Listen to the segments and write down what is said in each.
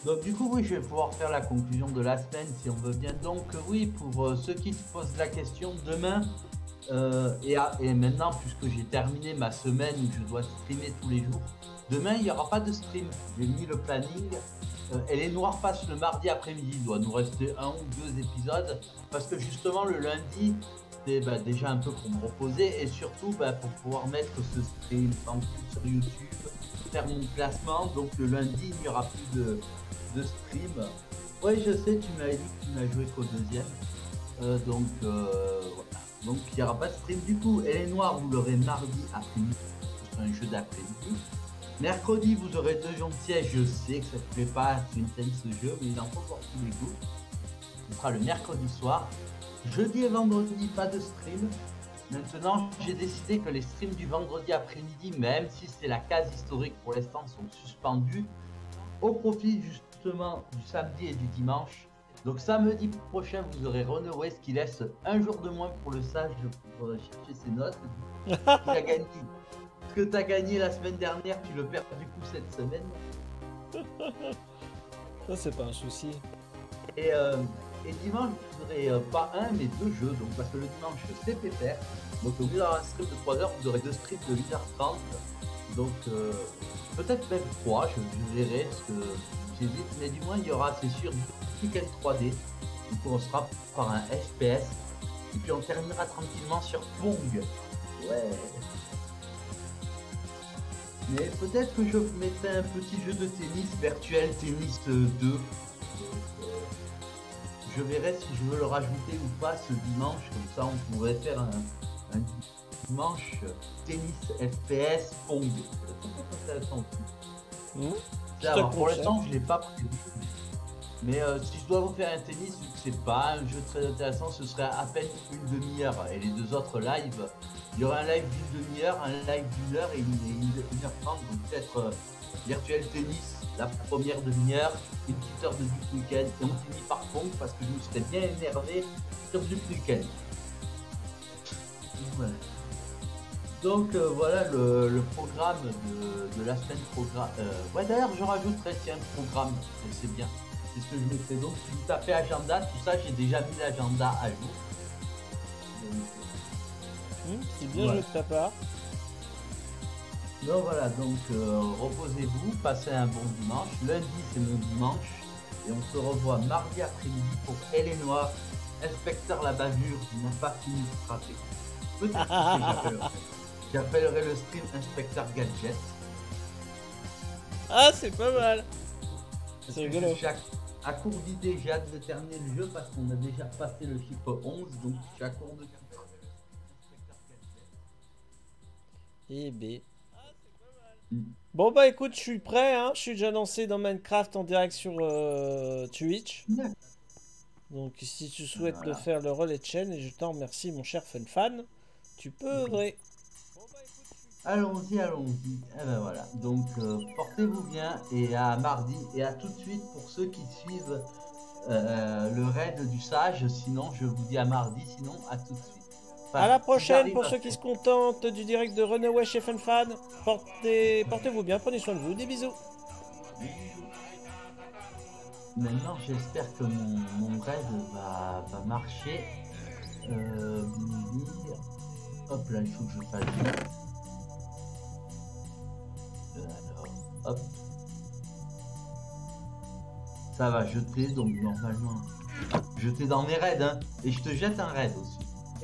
Donc du coup, oui, je vais pouvoir faire la conclusion de la semaine si on veut bien. Donc oui, pour ceux qui se posent la question, demain, et maintenant, puisque j'ai terminé ma semaine où je dois streamer tous les jours, demain, il n'y aura pas de stream. J'ai mis le planning. Et les Noirs passent le mardi après-midi. Il doit nous rester un ou deux épisodes. Parce que justement, le lundi, c'est déjà un peu pour me reposer. Et surtout, pour pouvoir mettre ce stream tranquille sur YouTube, faire mon classement. Donc le lundi, il n'y aura plus de stream. Oui, je sais, tu m'as dit que tu n'as joué qu'au deuxième. Voilà. Donc il n'y aura pas de stream du coup. Et les Noirs, vous l'aurez mardi après-midi. C'est un jeu d'après-midi. Mercredi, vous aurez deux jours de siège. Je sais que ça ne fait pas une scène ce jeu, mais il en faut pour tous les goûts. Ce sera le mercredi soir. Jeudi et vendredi, pas de stream. Maintenant, j'ai décidé que les streams du vendredi après-midi, même si c'est la case historique pour l'instant, sont suspendus au profit justement du samedi et du dimanche. Donc samedi prochain, vous aurez Runaway qui laisse un jour de moins pour le sage pour chercher ses notes. Il a gagné. Ce que tu as gagné la semaine dernière, tu le perds du coup cette semaine. Ça, c'est pas un souci. Et dimanche, vous aurez pas un, mais deux jeux. Donc, parce que le dimanche, c'est pépère. Donc, au lieu d'avoir un stream de 3 heures, vous aurez deux streams de 1h30. Donc, peut-être même 3, je verrai ce que j'hésite. Mais du moins, il y aura, c'est sûr, du Tekken 3D. Du coup, on sera par un FPS. Et puis, on terminera tranquillement sur Pong. Ouais. Mais peut-être que je mettrai un petit jeu de tennis virtuel, tennis 2. Je verrai si je veux le rajouter ou pas ce dimanche, comme ça on pourrait faire un dimanche tennis FPS Pong. C'est intéressant aussi. Pour l'instant je ne l'ai pas prévu. Mais si je dois vous faire un tennis, vu que c'est pas un jeu très intéressant, ce serait à peine une demi-heure. Et les deux autres lives, il y aura un live d'une demi-heure, un live d'une heure et une heure trente. Donc peut-être virtuel tennis, la première demi-heure, une petite heure de Duke Weekend. Et on finit par Pong parce que je me serais bien énervé sur Duke Weekend. Voilà. Donc voilà le programme de la semaine programme. Ouais, d'ailleurs je rajouterai un programme, c'est bien. C'est ce que je mettrai. Donc si vous tapez agenda, tout ça, j'ai déjà mis l'agenda à jour. C'est bien joué de ta part. Donc voilà, donc reposez-vous, passez un bon dimanche. Lundi c'est mon dimanche. Et on se revoit mardi après-midi pour Elle est Noire, inspecteur la bavure qui n'a pas fini de frapper. Peut-être que j'appellerai le stream inspecteur gadget. Ah, c'est pas mal. C'est rigolo. À court d'idées, j'ai hâte de terminer le jeu parce qu'on a déjà passé le chiffre 11, donc je suis à court de chiffres. Et B. Bon bah écoute, je suis prêt, hein. Je suis déjà lancé dans Minecraft en direct sur Twitch. Donc si tu souhaites de faire le relais de chaîne, et je t'en remercie mon cher FunFan, tu peux œuvrer. Allons-y, allons-y. Et ben voilà. Donc portez-vous bien et à mardi et à tout de suite pour ceux qui suivent le raid du sage. Sinon, je vous dis à mardi. Sinon, à tout de suite. Enfin, à la prochaine pour ceux qui se contentent du direct de Runaway chez FunFan. Portez-vous bien, prenez soin de vous. Des bisous. Maintenant, j'espère que mon raid va marcher. Hop là, il faut que je fasse bien. Alors, hop. Ça va jeter, donc normalement. Jeter dans mes raids, hein. Et je te jette un raid aussi.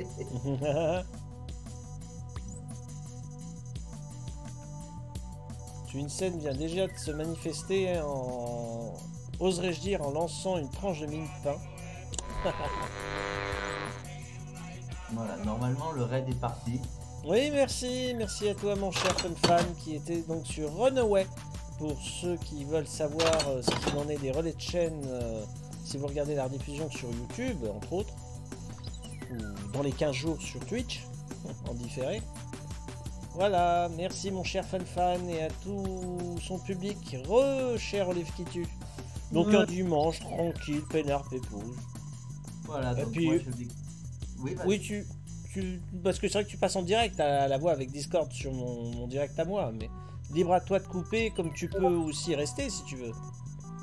Twinsen vient déjà de se manifester en... Oserais-je dire en lançant une tranche de mine pain. Voilà, normalement le raid est parti. Oui, merci à toi mon cher FunFan qui était donc sur Runaway. Pour ceux qui veulent savoir ce qu'il en est des relais de chaîne, si vous regardez la rediffusion sur YouTube, entre autres, ou dans les 15 jours sur Twitch, en différé. Voilà, merci mon cher FunFan et à tout son public, cher Olive qui tue. Donc un dimanche tranquille, peinard, pépouze. Voilà, et donc puis, moi je dis... Oui, tu... Parce que c'est vrai que tu passes en direct à la voix avec Discord sur mon direct à moi, mais libre à toi de couper comme tu peux aussi rester si tu veux. Non,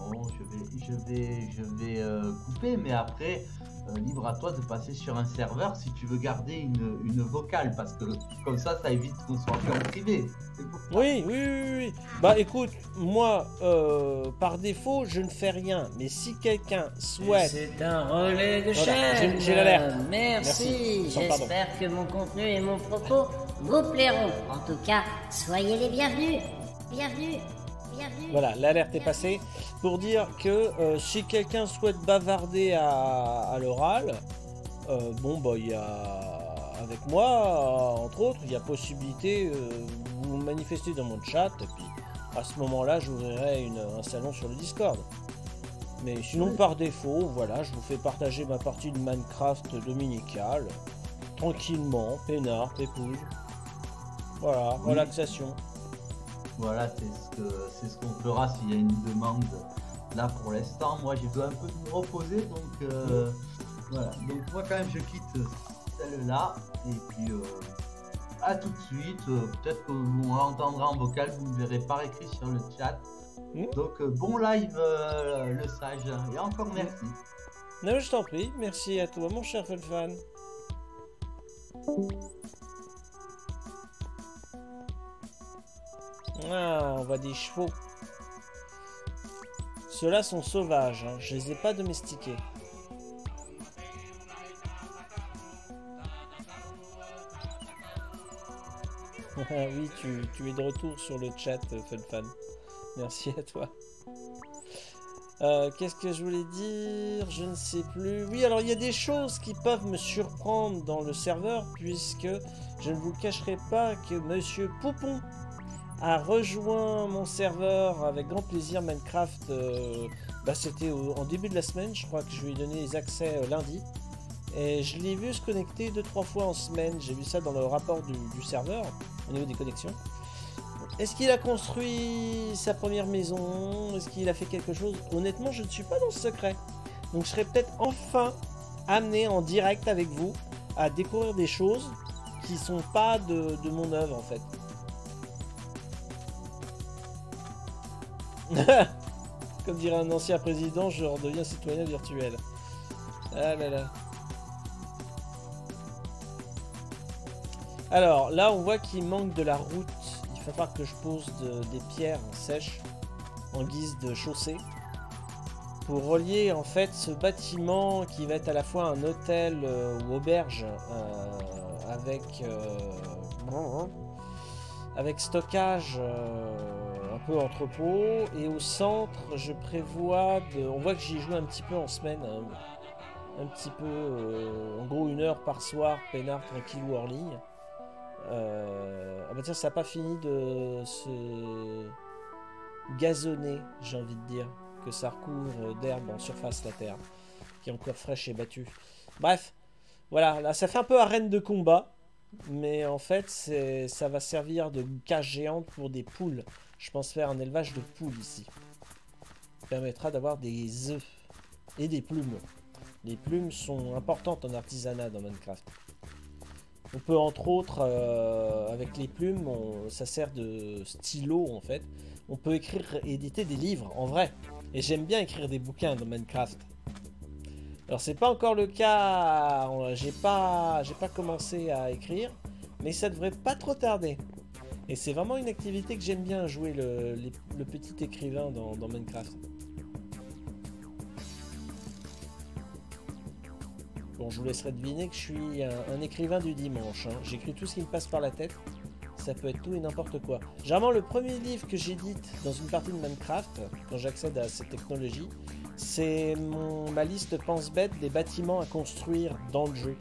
Bon, je vais couper, mais après, libre à toi de passer sur un serveur si tu veux garder une vocale, parce que comme ça évite qu'on soit plus en privé. C'est pour ça. Oui, oui, oui, oui. Bah écoute, moi, par défaut, je ne fais rien. Mais si quelqu'un souhaite... C'est un relais de Voilà, chaîne. j'ai l'alerte. Merci. Non, pardon. J'espère que mon contenu et mon propos vous plairont. En tout cas, soyez les bienvenus. Bienvenue. Bienvenue. Voilà, l'alerte est passée pour dire que si quelqu'un souhaite bavarder à l'oral, bon bah il y a avec moi, entre autres, il y a possibilité vous manifester dans mon chat et puis à ce moment-là j'ouvrirai un salon sur le Discord. Mais sinon par défaut, voilà, je vous fais partager ma partie de Minecraft dominicale, tranquillement, peinard, pépouze. Voilà, Oui. relaxation. Voilà, c'est ce qu'on fera s'il y a une demande. Là pour l'instant, moi j'ai besoin un peu de me reposer, donc voilà. Donc moi quand même je quitte celle-là et puis à tout de suite. Peut-être que vous entendra en vocal, vous ne verrez pas écrit sur le chat. Donc bon live le sage et encore merci. Non, je t'en prie, merci à toi mon cher Felfan. Ah, on voit des chevaux. Ceux-là sont sauvages, hein. Je les ai pas domestiqués. Oui, tu es de retour sur le chat, Felfan. Merci à toi. Qu'est-ce que je voulais dire? Je ne sais plus. Oui, alors il y a des choses qui peuvent me surprendre dans le serveur, puisque je ne vous cacherai pas que Monsieur Poupon a rejoint mon serveur avec grand plaisir. Minecraft. C'était en début de la semaine, je crois que je lui ai donné les accès lundi. Et je l'ai vu se connecter 2-3 fois en semaine. J'ai vu ça dans le rapport du serveur, au niveau des connexions. Est-ce qu'il a construit sa première maison? Est-ce qu'il a fait quelque chose? Honnêtement, je ne suis pas dans ce secret. Donc je serai peut-être enfin amené en direct avec vous à découvrir des choses qui sont pas de mon œuvre en fait. Comme dirait un ancien président, je redeviens citoyen virtuel. Ah là là. Alors là, on voit qu'il manque de la route. Il va falloir que je pose des pierres sèches en guise de chaussée pour relier en fait ce bâtiment qui va être à la fois un hôtel ou auberge avec stockage un peu entrepôt, et au centre je prévois on voit que j'y joue un petit peu en semaine, un petit peu en gros 1 heure par soir, peinard tranquillou hors ligne. Ah bah tiens, ça n'a pas fini de se gazonner, j'ai envie de dire, que ça recouvre d'herbe en surface la terre, qui est encore fraîche et battue. Bref, voilà, là ça fait un peu arène de combat, mais en fait ça va servir de cage géante pour des poules. Je pense faire un élevage de poules ici. Ça permettra d'avoir des œufs et des plumes. Les plumes sont importantes en artisanat dans Minecraft. On peut entre autres, avec les plumes, ça sert de stylo en fait. On peut écrire et éditer des livres en vrai. Et j'aime bien écrire des bouquins dans Minecraft. Alors c'est pas encore le cas, j'ai pas commencé à écrire, mais ça devrait pas trop tarder. Et c'est vraiment une activité que j'aime bien, jouer le petit écrivain dans Minecraft. Bon, je vous laisserai deviner que je suis un écrivain du dimanche, hein. J'écris tout ce qui me passe par la tête. Ça peut être tout et n'importe quoi. Généralement, le premier livre que j'édite dans une partie de Minecraft, quand j'accède à cette technologie, c'est ma liste pense-bête des bâtiments à construire dans le jeu.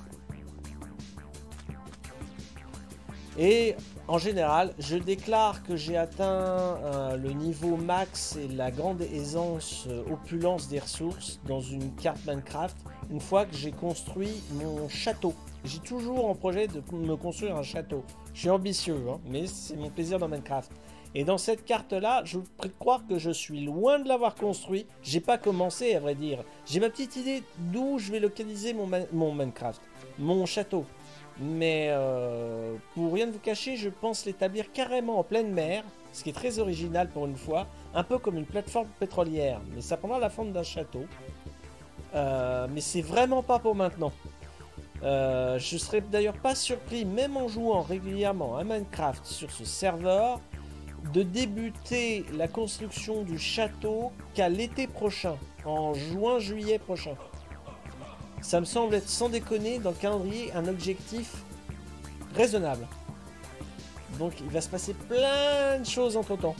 Et en général, je déclare que j'ai atteint le niveau max et la grande aisance, opulence des ressources dans une carte Minecraft une fois que j'ai construit mon château. J'ai toujours en projet de me construire un château. Je suis ambitieux, hein, mais c'est mon plaisir dans Minecraft. Et dans cette carte-là, je vous prie de croire que je suis loin de l'avoir construit. J'ai pas commencé, à vrai dire. J'ai ma petite idée d'où je vais localiser mon Minecraft, mon château. Mais pour rien de vous cacher, je pense l'établir carrément en pleine mer, ce qui est très original pour une fois, un peu comme une plateforme pétrolière, mais ça prendra la forme d'un château. Mais c'est vraiment pas pour maintenant. Je serais d'ailleurs pas surpris, même en jouant régulièrement à Minecraft sur ce serveur, de débuter la construction du château qu'à l'été prochain, en juin-juillet prochain. Ça me semble être, sans déconner, dans le calendrier, un objectif raisonnable. Donc il va se passer plein de choses entre temps.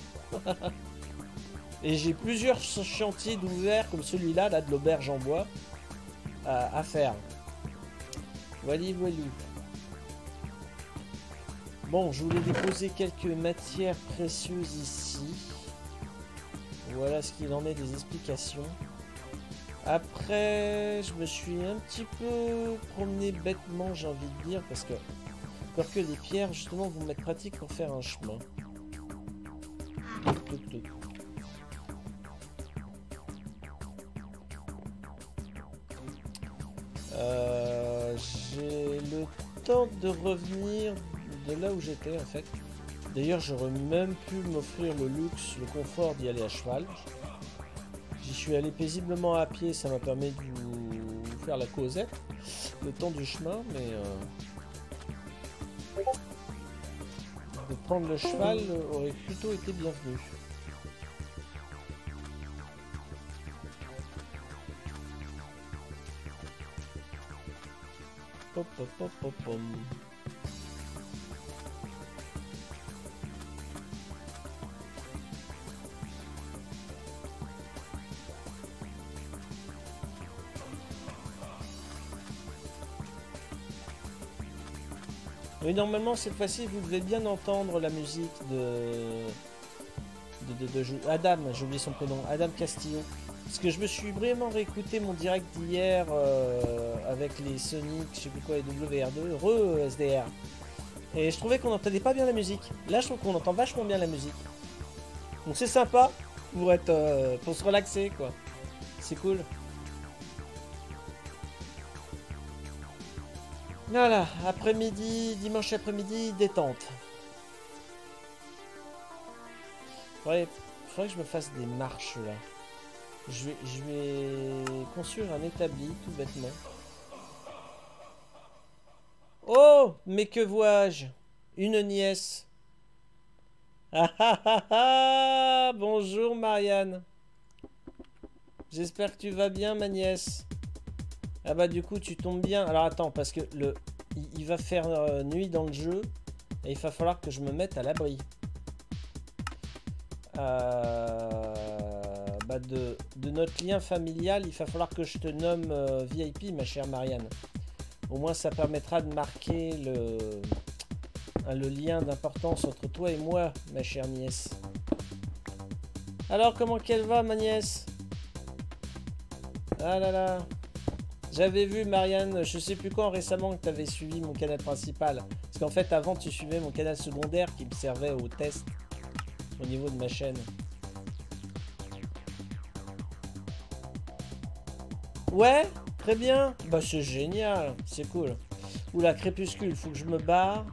Et j'ai plusieurs chantiers d'ouvert comme celui-là, là, de l'auberge en bois, à faire. Voilà. Bon, je voulais déposer quelques matières précieuses ici. Voilà ce qu'il en est des explications. Après, je me suis un petit peu promené bêtement, j'ai envie de dire, parce que les pierres, justement, vont m'être pratiques pour faire un chemin. J'ai le temps de revenir de là où j'étais, en fait. D'ailleurs, j'aurais même pu m'offrir le luxe, le confort d'y aller à cheval. J'y suis allé paisiblement à pied, ça m'a permis de vous faire la causette, le temps du chemin, mais de prendre le cheval aurait plutôt été bienvenu. Pop, pop, pop, pop, pop. Oui, normalement, cette fois-ci, vous devez bien entendre la musique de Adam, j'ai oublié son prénom, Adam Castillo. Parce que je me suis vraiment réécouté mon direct d'hier avec les Sonic, je sais plus quoi, et WR2, SDR. Et je trouvais qu'on n'entendait pas bien la musique. Là, je trouve qu'on entend vachement bien la musique. Donc c'est sympa pour se relaxer, quoi. C'est cool. Voilà, après-midi, dimanche après-midi, détente. Faudrait que je me fasse des marches là. Je vais construire un établi tout bêtement. Oh, mais que vois-je? Une nièce. Ah ah ah ah! Bonjour Marianne. J'espère que tu vas bien ma nièce. Ah bah du coup tu tombes bien. Alors attends, parce que il va faire nuit dans le jeu. Et il va falloir que je me mette à l'abri. Bah de notre lien familial, il va falloir que je te nomme VIP, ma chère Marianne. Au moins ça permettra de marquer le lien d'importance entre toi et moi, ma chère nièce. Alors comment qu'elle va ma nièce? Ah là là. J'avais vu Marianne, je sais plus quand récemment que tu avais suivi mon canal principal. Parce qu'en fait avant tu suivais mon canal secondaire qui me servait au test au niveau de ma chaîne. Ouais, très bien. Bah c'est génial, c'est cool. Oula, crépuscule, faut que je me barre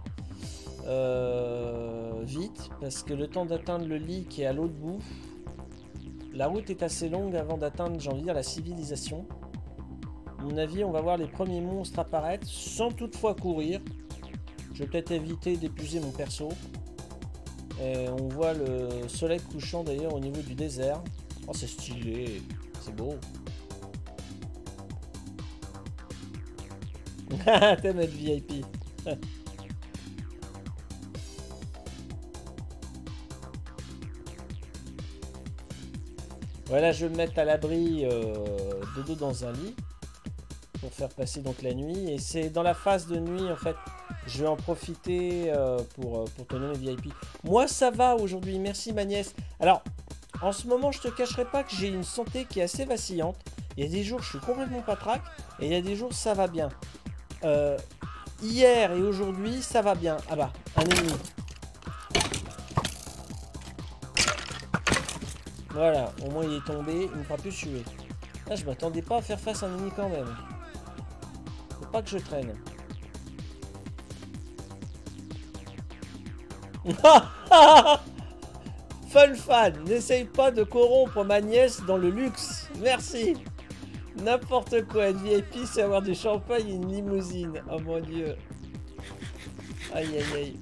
vite parce que le temps d'atteindre le lit qui est à l'autre bout. La route est assez longue avant d'atteindre, j'ai envie de dire, la civilisation. À mon avis, on va voir les premiers monstres apparaître sans toutefois courir. Je vais peut-être éviter d'épuiser mon perso. Et on voit le soleil couchant d'ailleurs au niveau du désert. Oh, c'est stylé, c'est beau. T'aimes être VIP. Voilà, je vais me mettre à l'abri de dos dans un lit pour faire passer donc la nuit. Et c'est dans la phase de nuit en fait. Je vais en profiter pour te nommer VIP. Moi ça va aujourd'hui, merci ma nièce. Alors en ce moment je te cacherai pas que j'ai une santé qui est assez vacillante. Il y a des jours je suis complètement patraque et il y a des jours ça va bien. Hier et aujourd'hui ça va bien. Ah bah un ennemi. Voilà, au moins il est tombé, il ne fera plus tuer. Là je m'attendais pas à faire face à un ennemi quand même. Faut pas que je traîne. Fun fan, n'essaye pas de corrompre ma nièce dans le luxe. Merci. N'importe quoi, être VIP, c'est avoir du champagne et une limousine. Oh mon dieu. Aïe aïe aïe.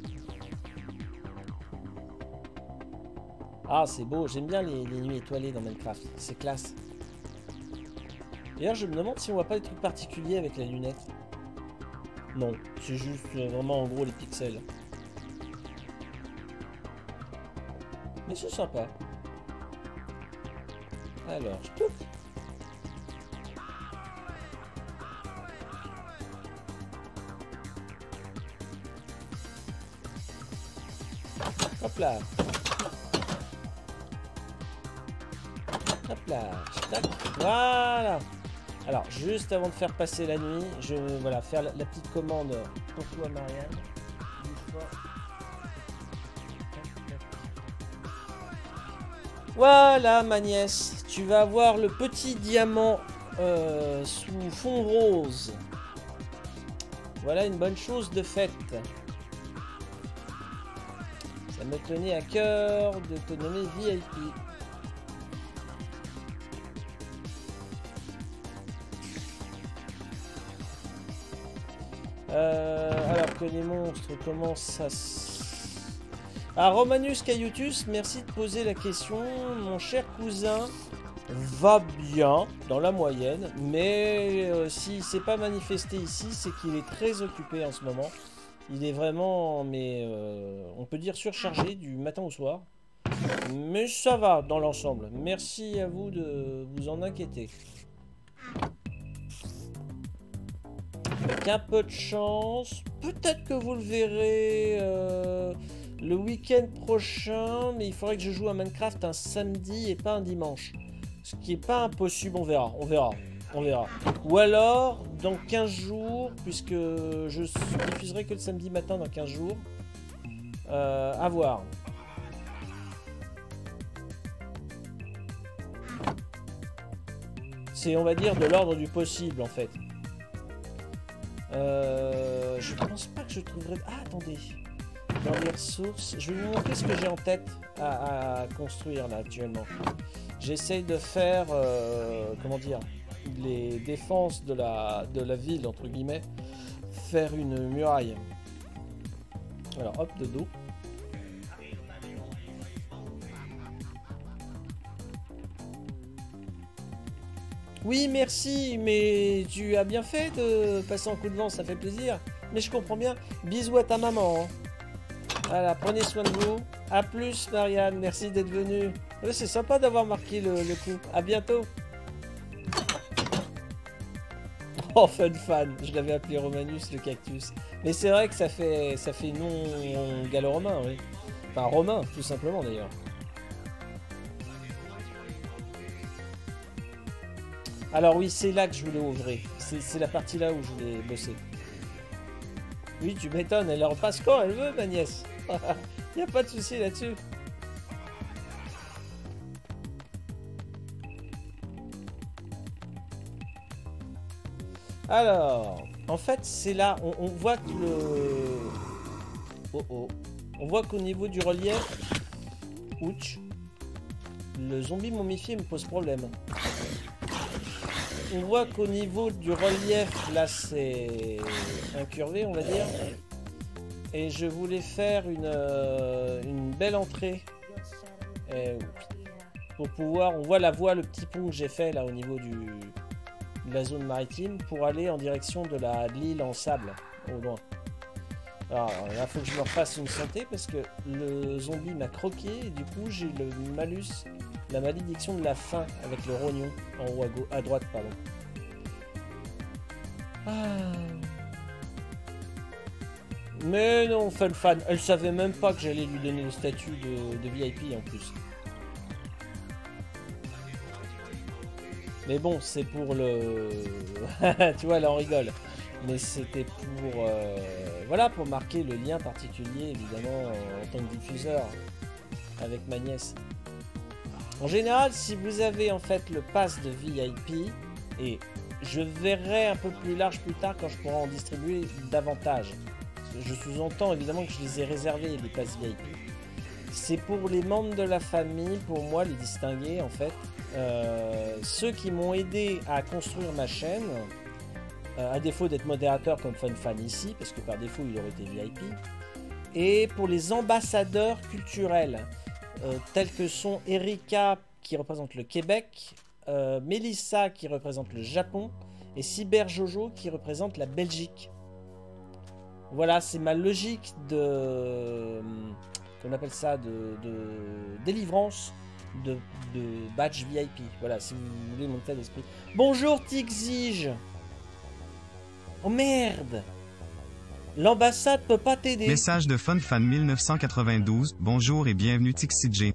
Ah, c'est beau, j'aime bien les nuits étoilées dans Minecraft, c'est classe. D'ailleurs, je me demande si on voit pas des trucs particuliers avec la lunette. Non, c'est juste vraiment en gros les pixels. Mais c'est sympa. Alors, je touche. Hop là. Hop là. Tac. Voilà. Alors, juste avant de faire passer la nuit, je vais voilà, faire la petite commande pour toi, Marianne. Voilà, ma nièce. Tu vas avoir le petit diamant sous fond rose. Voilà une bonne chose de faite. Ça me tenait à cœur de te nommer VIP. Alors que les monstres commencent à... Ah, Romanus Caillutus, merci de poser la question. Mon cher cousin va bien, dans la moyenne, mais s'il ne s'est pas manifesté ici, c'est qu'il est très occupé en ce moment. Il est vraiment, mais on peut dire surchargé du matin au soir. Mais ça va dans l'ensemble. Merci à vous de vous en inquiéter. Avec un peu de chance, peut-être que vous le verrez le week-end prochain, mais il faudrait que je joue à Minecraft un samedi et pas un dimanche. Ce qui est pas impossible, on verra, on verra, on verra. Ou alors, dans 15 jours, puisque je diffuserai que le samedi matin dans 15 jours. À voir. C'est, on va dire, de l'ordre du possible, en fait. Je pense pas que je trouverai... Ah, attendez. Dans les ressources, je vais vous montrer ce que j'ai en tête à construire, là, actuellement. J'essaye de faire, comment dire, les défenses de la ville, entre guillemets, faire une muraille. Alors, hop, de dos. Oui, merci, mais tu as bien fait de passer en coup de vent, ça fait plaisir. Mais je comprends bien. Bisous à ta maman. Hein. Voilà, prenez soin de vous. A plus, Marianne, merci d'être venue. C'est sympa d'avoir marqué le coup. À bientôt. Oh, fun fan. Je l'avais appelé Romanus, le cactus. Mais c'est vrai que ça fait nom gallo-romain, oui. Enfin, romain, tout simplement, d'ailleurs. Alors oui, c'est là que je voulais ouvrir. C'est la partie là où je voulais bosser. Oui, tu m'étonnes, elle en passe quand elle veut, ma nièce. Y a pas de souci là-dessus. Alors, en fait, c'est là, on voit que le... Oh oh. On voit qu'au niveau du relief, ouch, le zombie momifié me pose problème. On voit qu'au niveau du relief, là, c'est incurvé, on va dire. Et je voulais faire une belle entrée. Pour pouvoir... On voit la voie, le petit pont que j'ai fait, là, au niveau de la zone maritime, pour aller en direction de l'île en sable, au loin. Alors, là, il faut que je me refasse une santé, parce que le zombie m'a croqué, et du coup, j'ai le malus... La malédiction de la faim avec le rognon en haut à droite, pardon. Ah. Mais non, fun fan. Elle savait même pas que j'allais lui donner le statut de VIP en plus. Mais bon, c'est pour le... tu vois, là on rigole. Mais c'était pour... voilà, pour marquer le lien particulier, évidemment, en tant que diffuseur avec ma nièce. En général, si vous avez en fait le pass de VIP, et je verrai un peu plus large plus tard quand je pourrai en distribuer davantage. je sous-entends évidemment que je les ai réservés, les passes VIP. C'est pour les membres de la famille, pour moi, les distinguer en fait. Ceux qui m'ont aidé à construire ma chaîne, à défaut d'être modérateur comme FunFan ici, parce que par défaut il aurait été VIP. Et pour les ambassadeurs culturels, tels que sont Erika qui représente le Québec, Mélissa qui représente le Japon, et Cyber Jojo qui représente la Belgique. Voilà, c'est ma logique de... on appelle ça de délivrance de badge VIP. Voilà, si vous voulez mon état d'esprit. Bonjour Tixige. Oh merde. L'ambassade peut pas t'aider. Message de FunFan 1992. Bonjour et bienvenue Tixige.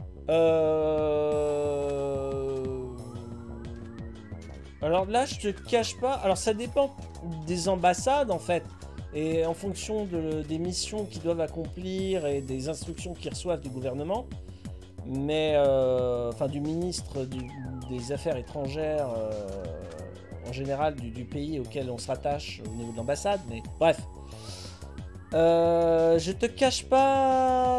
Alors là, je te cache pas. Alors ça dépend des ambassades en fait. Et en fonction des missions qu'ils doivent accomplir et des instructions qu'ils reçoivent du gouvernement, mais enfin du ministre des Affaires étrangères, en général du pays auquel on se rattache au niveau de l'ambassade, mais bref. Je te cache pas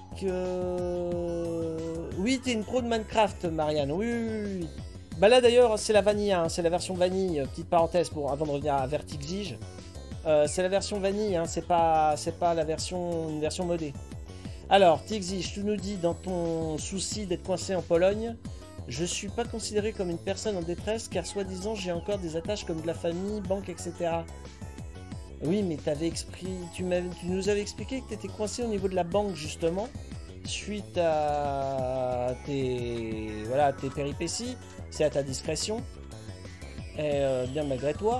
que... Oui, t'es une pro de Minecraft, Marianne, oui. Bah là d'ailleurs, c'est la vanille, hein, c'est la version vanille, petite parenthèse avant de revenir à Vertixige. C'est la version vanille, hein, c'est pas une version modée. Alors, Tixige, tu nous dis dans ton souci d'être coincé en Pologne, je suis pas considéré comme une personne en détresse car soi-disant j'ai encore des attaches comme de la famille, banque, etc. Oui, mais tu nous avais expliqué que tu étais coincé au niveau de la banque justement, suite à tes péripéties, c'est à ta discrétion, et bien malgré toi.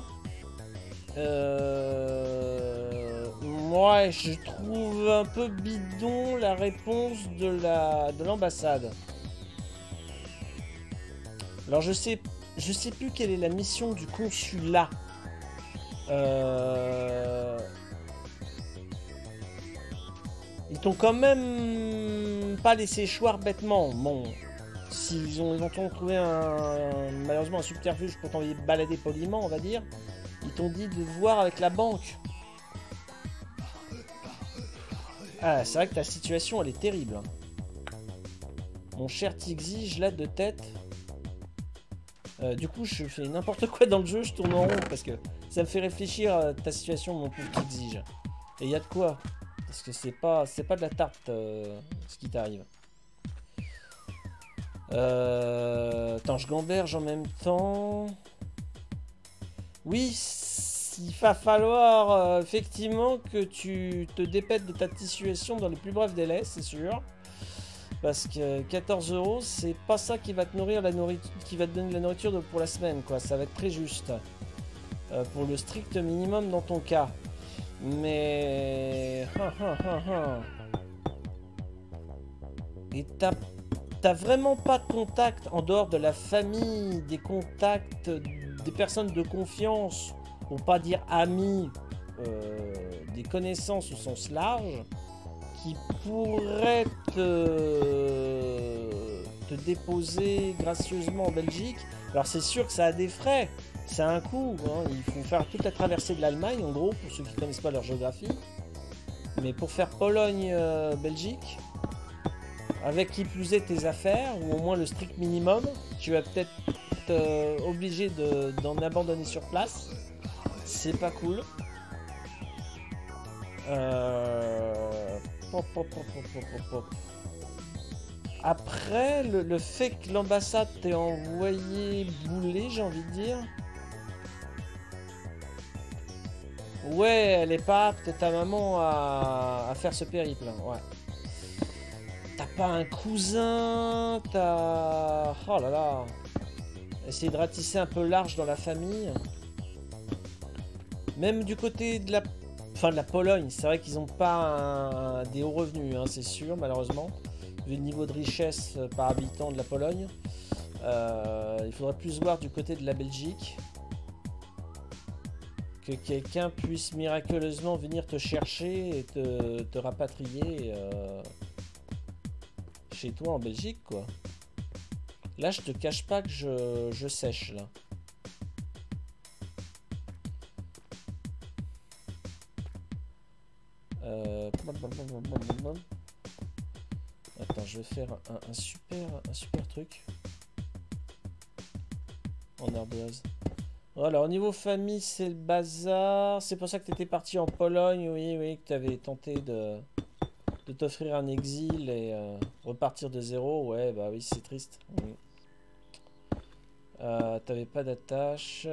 Moi, je trouve un peu bidon la réponse de l'ambassade. Alors je sais plus quelle est la mission du consulat. Ils t'ont quand même pas laissé choir bêtement. Bon, s'ils ont éventuellement trouvé malheureusement un subterfuge pour t'envoyer balader poliment, on va dire. Ils t'ont dit de voir avec la banque. Ah, c'est vrai que ta situation, elle est terrible. Mon cher Tixige, là, de tête. Du coup, je fais n'importe quoi dans le jeu, je tourne en rond, parce que ça me fait réfléchir à ta situation, mon pauvre Tixige. Et il y a de quoi. Parce que c'est pas de la tarte, ce qui t'arrive. Attends, je gamberge en même temps... Oui, il va falloir effectivement que tu te dépêtes de ta situation dans les plus brefs délais, c'est sûr. Parce que 14 €, c'est pas ça qui va te nourrir qui va te donner de la nourriture pour la semaine, quoi. Ça va être très juste. Pour le strict minimum dans ton cas. Mais... Et t'as vraiment pas de contact en dehors de la famille, des contacts... des personnes de confiance, pour pas dire amis, des connaissances au sens large, qui pourraient te déposer gracieusement en Belgique. Alors c'est sûr que ça a des frais, ça a un coût, hein. Il faut faire toute la traversée de l'Allemagne, en gros, pour ceux qui ne connaissent pas leur géographie. Mais pour faire Pologne-Belgique, avec qui plus est tes affaires, ou au moins le strict minimum, tu vas peut-être obligé d'en abandonner sur place. C'est pas cool. Après, le fait que l'ambassade t'ait envoyé bouler, j'ai envie de dire. Ouais, elle est pas apte, ta maman, à faire ce périple. Ouais. T'as pas un cousin, t'as... Oh là là. Essayer de ratisser un peu large dans la famille. Même du côté de la Pologne, c'est vrai qu'ils n'ont pas des hauts revenus, hein, c'est sûr, malheureusement. Vu le niveau de richesse par habitant de la Pologne. Il faudrait plus voir du côté de la Belgique. Que quelqu'un puisse miraculeusement venir te chercher et te rapatrier chez toi en Belgique, quoi. Là, je te cache pas que je sèche, là. Alors, je vais faire un super truc. En ardoise. Voilà, au niveau famille, c'est le bazar. C'est pour ça que tu étais parti en Pologne, oui, que tu avais tenté de t'offrir un exil et repartir de zéro. Ouais, bah oui, c'est triste. T'avais pas d'attache.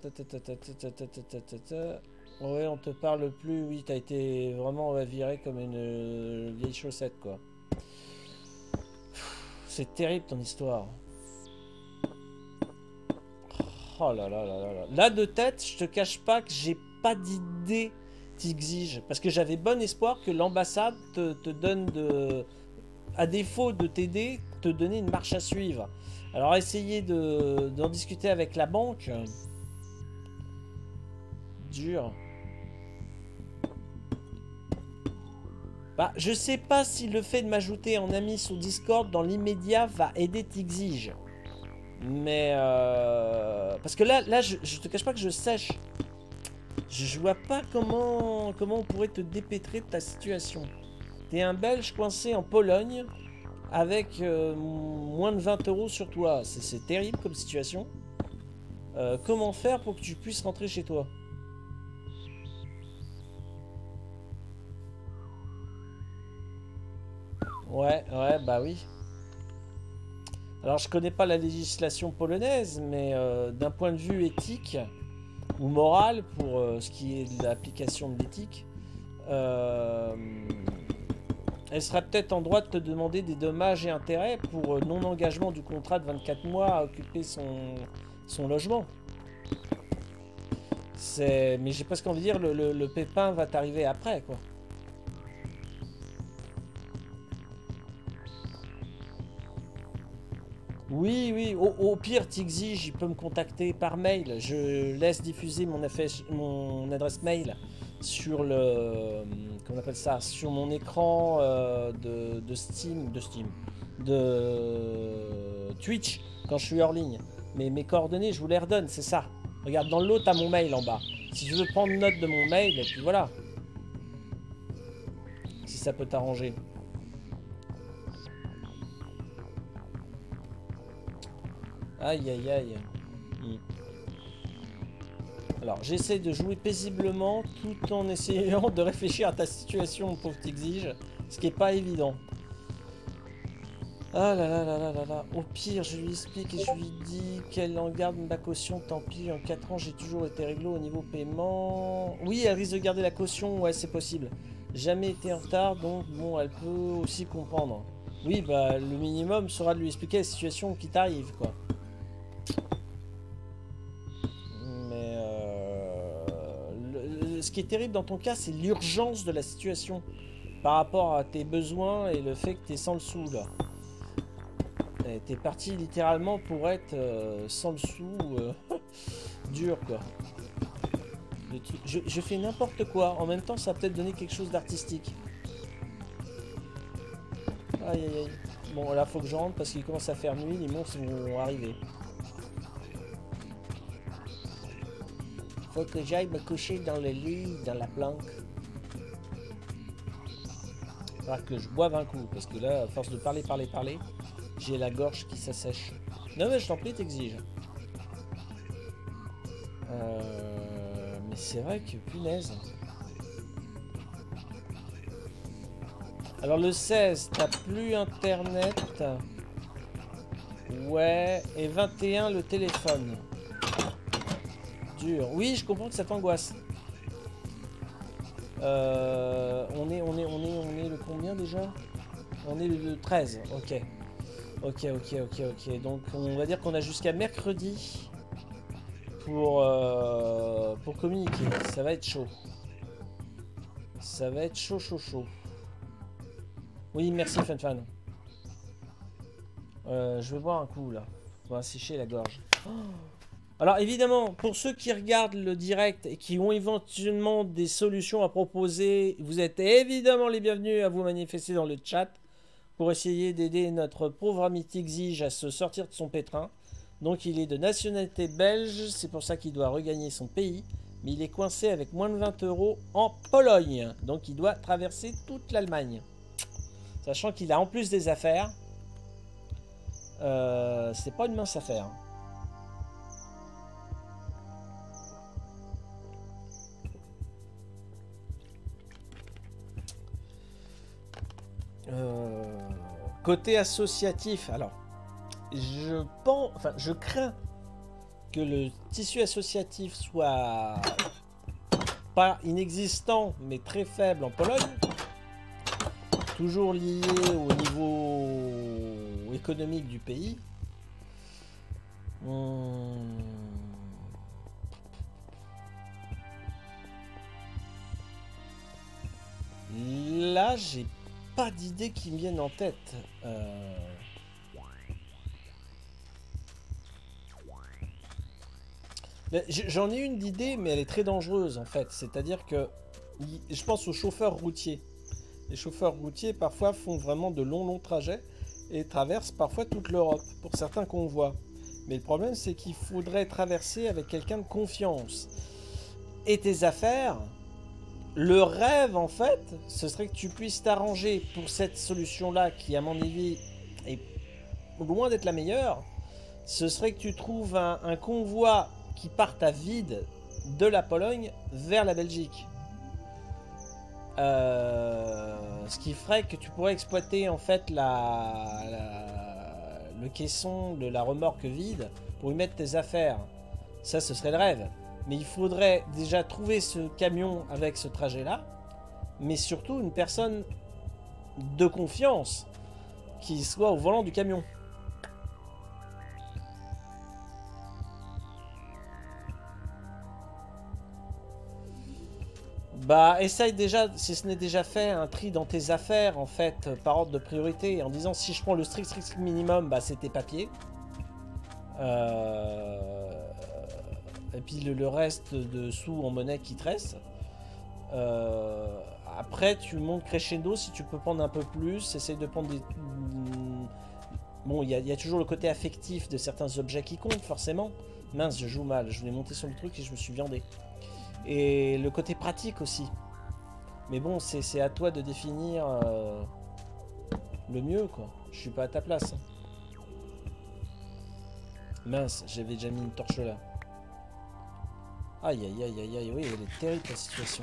Ouais, on te parle plus. Oui, t'as été vraiment viré comme une vieille chaussette, quoi. C'est terrible ton histoire. Oh là là là là là. Là de tête, je te cache pas que j'ai pas d'idée t'exige. Parce que j'avais bon espoir que l'ambassade te donne à défaut de t'aider, te donner une marche à suivre. Alors essayer d'en discuter avec la banque. Dur. Bah, je sais pas si le fait de m'ajouter en ami sur Discord dans l'immédiat va aider t'exige. Mais parce que là je te cache pas que je sèche. Je vois pas comment on pourrait te dépêtrer de ta situation. T'es un Belge coincé en Pologne avec moins de 20 € sur toi. C'est terrible comme situation. Comment faire pour que tu puisses rentrer chez toi? Ouais, bah oui. Alors je connais pas la législation polonaise, mais d'un point de vue éthique ou moral, pour ce qui est de l'application de l'éthique, elle sera peut-être en droit de te demander des dommages et intérêts pour non-engagement du contrat de 24 mois à occuper son logement. Mais j'ai presque envie de dire, le pépin va t'arriver après, quoi. Oui, au pire, t'exige, il peut me contacter par mail. Je laisse diffuser mon adresse mail sur comment on appelle ça, sur mon écran de Twitch quand je suis hors ligne. Mais mes coordonnées, je vous les redonne, c'est ça. Regarde, dans l'autre, t'as mon mail en bas. Si tu veux prendre note de mon mail, et puis voilà. Si ça peut t'arranger. Aïe aïe aïe. Alors j'essaie de jouer paisiblement tout en essayant de réfléchir à ta situation, pauvre t'exige, ce qui est pas évident. Ah là là là là là là. Au pire, je lui explique et je lui dis qu'elle en garde ma caution, tant pis, en 4 ans j'ai toujours été réglo au niveau paiement. Oui, elle risque de garder la caution, ouais c'est possible. Jamais été en retard, donc bon, elle peut aussi comprendre. Oui, bah le minimum sera de lui expliquer la situation qui t'arrive, quoi. Mais ce qui est terrible dans ton cas, c'est l'urgence de la situation par rapport à tes besoins et le fait que tu es sans le sou là. T'es parti littéralement pour être sans le sou, dur quoi. Je fais n'importe quoi, en même temps ça va peut-être donner quelque chose d'artistique. Aïe aïe aïe. Bon là faut que je rentre parce qu'il commence à faire nuit, les monstres vont arriver. Faut que j'aille me coucher dans le lit, dans la planque. Il faudra que je boive un coup, parce que là, à force de parler, j'ai la gorge qui s'assèche. Non mais je t'en prie, t'exige. Mais c'est vrai que punaise. Alors le 16, t'as plus internet. Ouais, et 21 le téléphone. Dur. Oui, je comprends que ça t'angoisse. On est le combien déjà? On est le 13, ok. Ok. Donc on va dire qu'on a jusqu'à mercredi pour communiquer. Ça va être chaud. Ça va être chaud. Oui, merci FunFan. Je vais boire un coup là. On va sécher la gorge. Oh. Alors évidemment, pour ceux qui regardent le direct et qui ont éventuellement des solutions à proposer, vous êtes évidemment les bienvenus à vous manifester dans le chat pour essayer d'aider notre pauvre ami T'exige à se sortir de son pétrin. Donc il est de nationalité belge, c'est pour ça qu'il doit regagner son pays, mais il est coincé avec moins de 20 € en Pologne. Donc il doit traverser toute l'Allemagne. Sachant qu'il a en plus des affaires. C'est pas une mince affaire. Côté associatif, alors je crains que le tissu associatif soit pas inexistant mais très faible en Pologne, toujours lié au niveau économique du pays. Là, j'ai pas d'idées qui me viennent en tête. J'en ai une d'idée, mais elle est très dangereuse en fait. C'est-à-dire que je pense aux chauffeurs routiers. Les chauffeurs routiers parfois font vraiment de longs trajets et traversent parfois toute l'Europe pour certains convois. Mais le problème, c'est qu'il faudrait traverser avec quelqu'un de confiance. Et tes affaires, le rêve en fait, ce serait que tu puisses t'arranger pour cette solution-là qui, à mon avis, est loin d'être la meilleure. Ce serait que tu trouves un convoi qui parte à vide de la Pologne vers la Belgique. Ce qui ferait que tu pourrais exploiter en fait le caisson de la remorque vide pour y mettre tes affaires. Ça, ce serait le rêve. Mais il faudrait déjà trouver ce camion avec ce trajet-là, mais surtout une personne de confiance qui soit au volant du camion. Bah, essaye déjà, si ce n'est déjà fait, un tri dans tes affaires, en fait, par ordre de priorité, en disant si je prends le strict minimum, bah, c'est tes papiers. Et puis le reste de sous en monnaie qui te reste. Après, tu montes crescendo si tu peux prendre un peu plus. Essaye de prendre des... Bon, il y a toujours le côté affectif de certains objets qui comptent, forcément. Mince, je joue mal. Je voulais monter sur le truc et je me suis viandé. Et le côté pratique aussi. Mais bon, c'est à toi de définir le mieux, quoi. Je suis pas à ta place. Hein. Mince, j'avais déjà mis une torche là. Aïe, aïe, aïe, aïe, aïe. Oui, elle est terrible, la situation.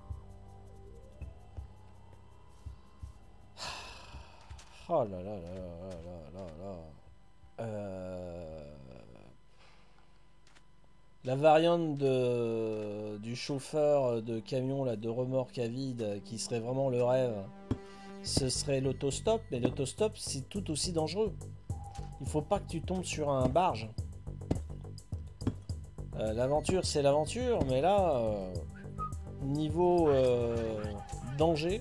Oh là là là là là là là. La variante du chauffeur de camion, là, de remorque à vide, qui serait vraiment le rêve, ce serait l'autostop. Mais l'autostop, c'est tout aussi dangereux. Il faut pas que tu tombes sur un barge. L'aventure, c'est l'aventure, mais là, niveau danger,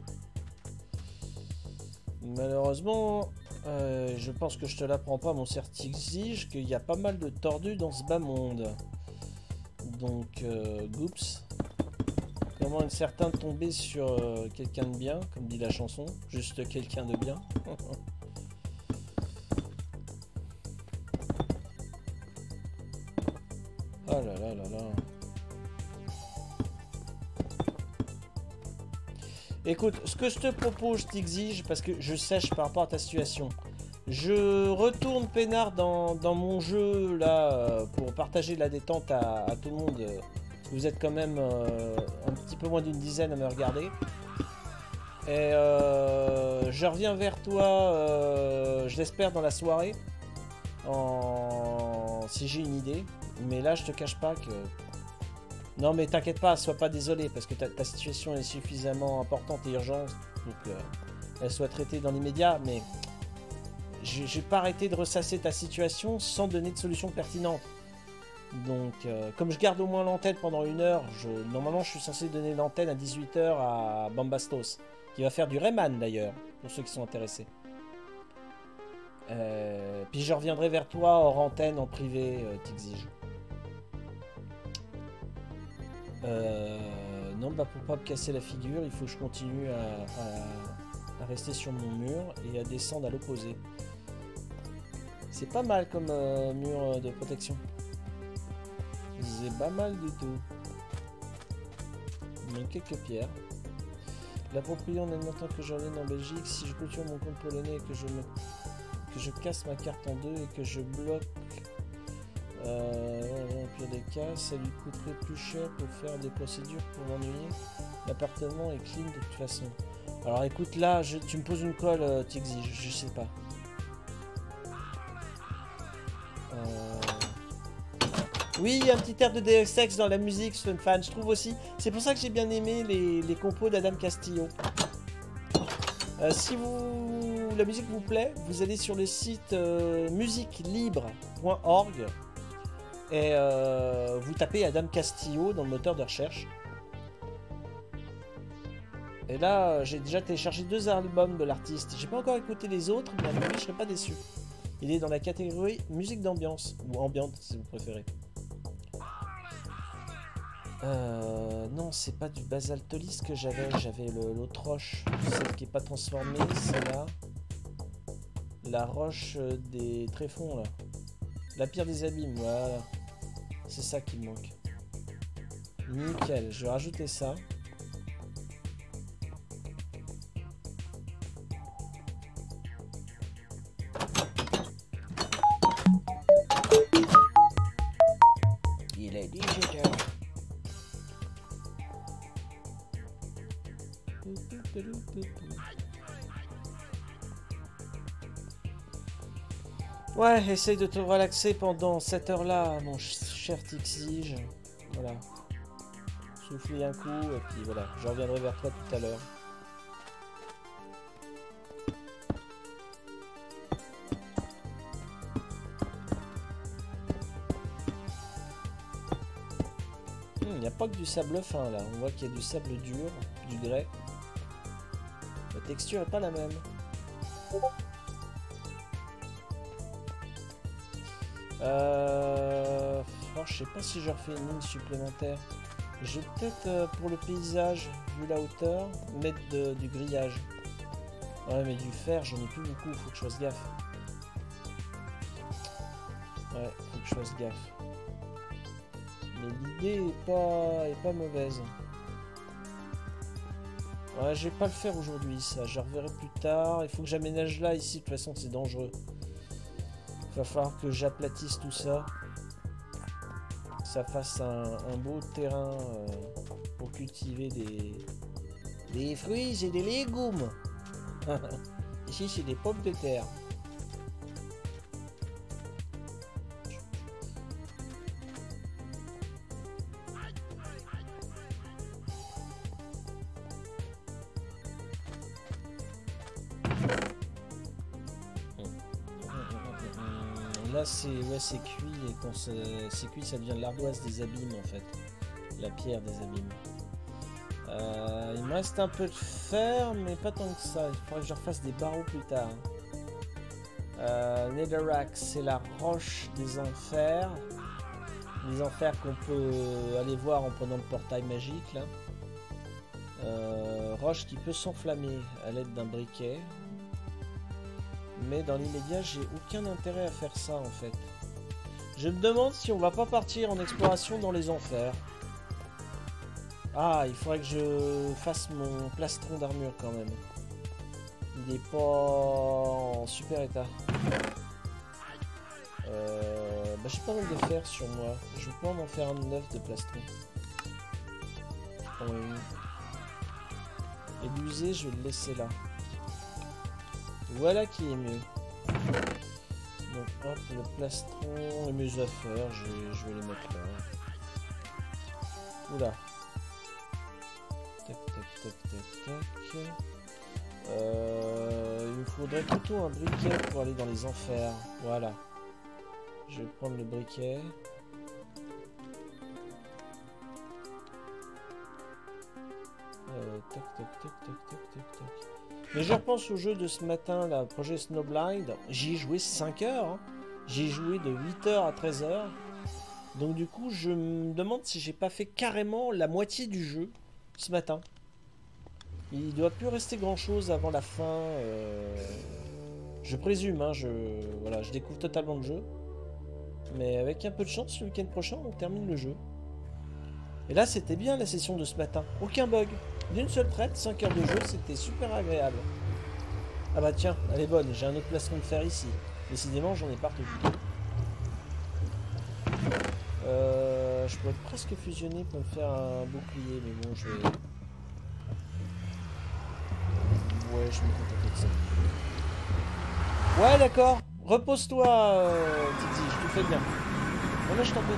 malheureusement, je pense que je te l'apprends pas, mon certif exige qu'il y a pas mal de tordus dans ce bas monde. Donc, oups. Comment être certain de tomber sur quelqu'un de bien, comme dit la chanson, juste quelqu'un de bien. Oh là là là là. Écoute, ce que je te propose, je t'exige, parce que je sèche par rapport à ta situation. Je retourne peinard dans mon jeu, là, pour partager la détente à tout le monde. Vous êtes quand même un petit peu moins d'une dizaine à me regarder. Et je reviens vers toi, je l'espère, dans la soirée. Si j'ai une idée. Mais là, je te cache pas que... Non, mais t'inquiète pas, sois pas désolé, parce que ta situation est suffisamment importante et urgente pour qu'elle soit traitée dans l'immédiat, mais j'ai pas arrêté de ressasser ta situation sans donner de solution pertinente. Donc, comme je garde au moins l'antenne pendant 1 heure, normalement je suis censé donner l'antenne à 18 h à Bambastos, qui va faire du Rayman d'ailleurs, pour ceux qui sont intéressés. Puis je reviendrai vers toi hors antenne, en privé, t'exige. Non, bah pour pas me casser la figure, il faut que je continue à rester sur mon mur et à descendre à l'opposé. C'est pas mal comme mur de protection. C'est pas mal du tout. Il manque quelques pierres. L'appropriant en admettant que j'enlève en Belgique, si je clôture mon compte polonais et que je casse ma carte en deux et que je bloque au pire des cas, ça lui coûterait plus cher pour faire des procédures pour m'ennuyer. L'appartement est clean de toute façon. Alors écoute, là, tu me poses une colle, Tixi, je sais pas. Oui, il y a un petit air de Deus Ex dans la musique, Funfan, je trouve aussi. C'est pour ça que j'ai bien aimé les compos d'Adam Castillo. Si la musique vous plaît, vous allez sur le site musiquelibre.org et vous tapez Adam Castillo dans le moteur de recherche. Et là, j'ai déjà téléchargé 2 albums de l'artiste. J'ai pas encore écouté les autres, mais à mon avis, je serais pas déçu. Il est dans la catégorie musique d'ambiance, ou ambiante si vous préférez. Non, c'est pas du basaltolis que j'avais l'autre roche, celle qui est pas transformée, c'est là. La roche des tréfonds, là. La pierre des abîmes, voilà. C'est ça qui me manque. Nickel, je vais rajouter ça. Il est 18h. Ouais, essaye de te relaxer pendant cette heure-là, mon cher Tixige. Voilà. Soufflez un coup, et puis voilà. Je reviendrai vers toi tout à l'heure. Il n'y a pas que du sable fin, là. On voit qu'il y a du sable dur, du grès. La texture est pas la même. Alors, je sais pas si je refais une ligne supplémentaire. Je vais peut-être pour le paysage, vu la hauteur, mettre du grillage. Ouais, mais du fer, j'en ai plus beaucoup, faut que je fasse gaffe. Ouais, faut que je fasse gaffe. Mais l'idée est pas mauvaise. Ouais, je vais pas le faire aujourd'hui, ça. Je reverrai plus tard. Il faut que j'aménage là, ici. De toute façon, c'est dangereux. Il va falloir que j'aplatisse tout ça. Que ça fasse un beau terrain pour cultiver des fruits et des légumes. Ici, c'est des pommes de terre. Là c'est cuit et quand c'est cuit ça devient de l'ardoise des abîmes en fait. La pierre des abîmes. Il me reste un peu de fer mais pas tant que ça. Il faudrait que je refasse des barreaux plus tard. Netherrack c'est la roche des enfers. Les enfers qu'on peut aller voir en prenant le portail magique là. Roche qui peut s'enflammer à l'aide d'un briquet. Mais dans l'immédiat, j'ai aucun intérêt à faire ça en fait. Je me demande si on va pas partir en exploration dans les enfers. Ah, il faudrait que je fasse mon plastron d'armure quand même. Il n'est pas en super état. J'ai pas mal de fer sur moi. Je vais pouvoir m'en faire un neuf de plastron. Et l'user, je vais le laisser là. Voilà qui est mieux. Donc hop, le plastron et mes affaires, je vais les mettre là. Oula. Tac, tac, tac, tac, tac. Il me faudrait plutôt un briquet pour aller dans les enfers. Voilà. Je vais prendre le briquet. Tac, tac, tac, tac, tac, tac, tac. Mais je repense au jeu de ce matin, là, projet Snowblind. J'y ai joué 5 heures. Hein. J'ai joué de 8h à 13h. Donc du coup, je me demande si j'ai pas fait carrément la moitié du jeu ce matin. Il doit plus rester grand chose avant la fin. Je présume, hein, voilà, je découvre totalement le jeu. Mais avec un peu de chance, le week-end prochain, on termine le jeu. Et là, c'était bien la session de ce matin. Aucun bug. D'une seule traite, 5 heures de jeu, c'était super agréable. Ah bah tiens, elle est bonne, j'ai un autre placement de fer ici. Décidément, j'en ai partout. Je pourrais presque fusionner pour me faire un bouclier, mais bon, je vais... Ouais, je vais me contenter de ça. Ouais, d'accord. Repose-toi, Titi, je te fais bien. Non, mais je t'en prie.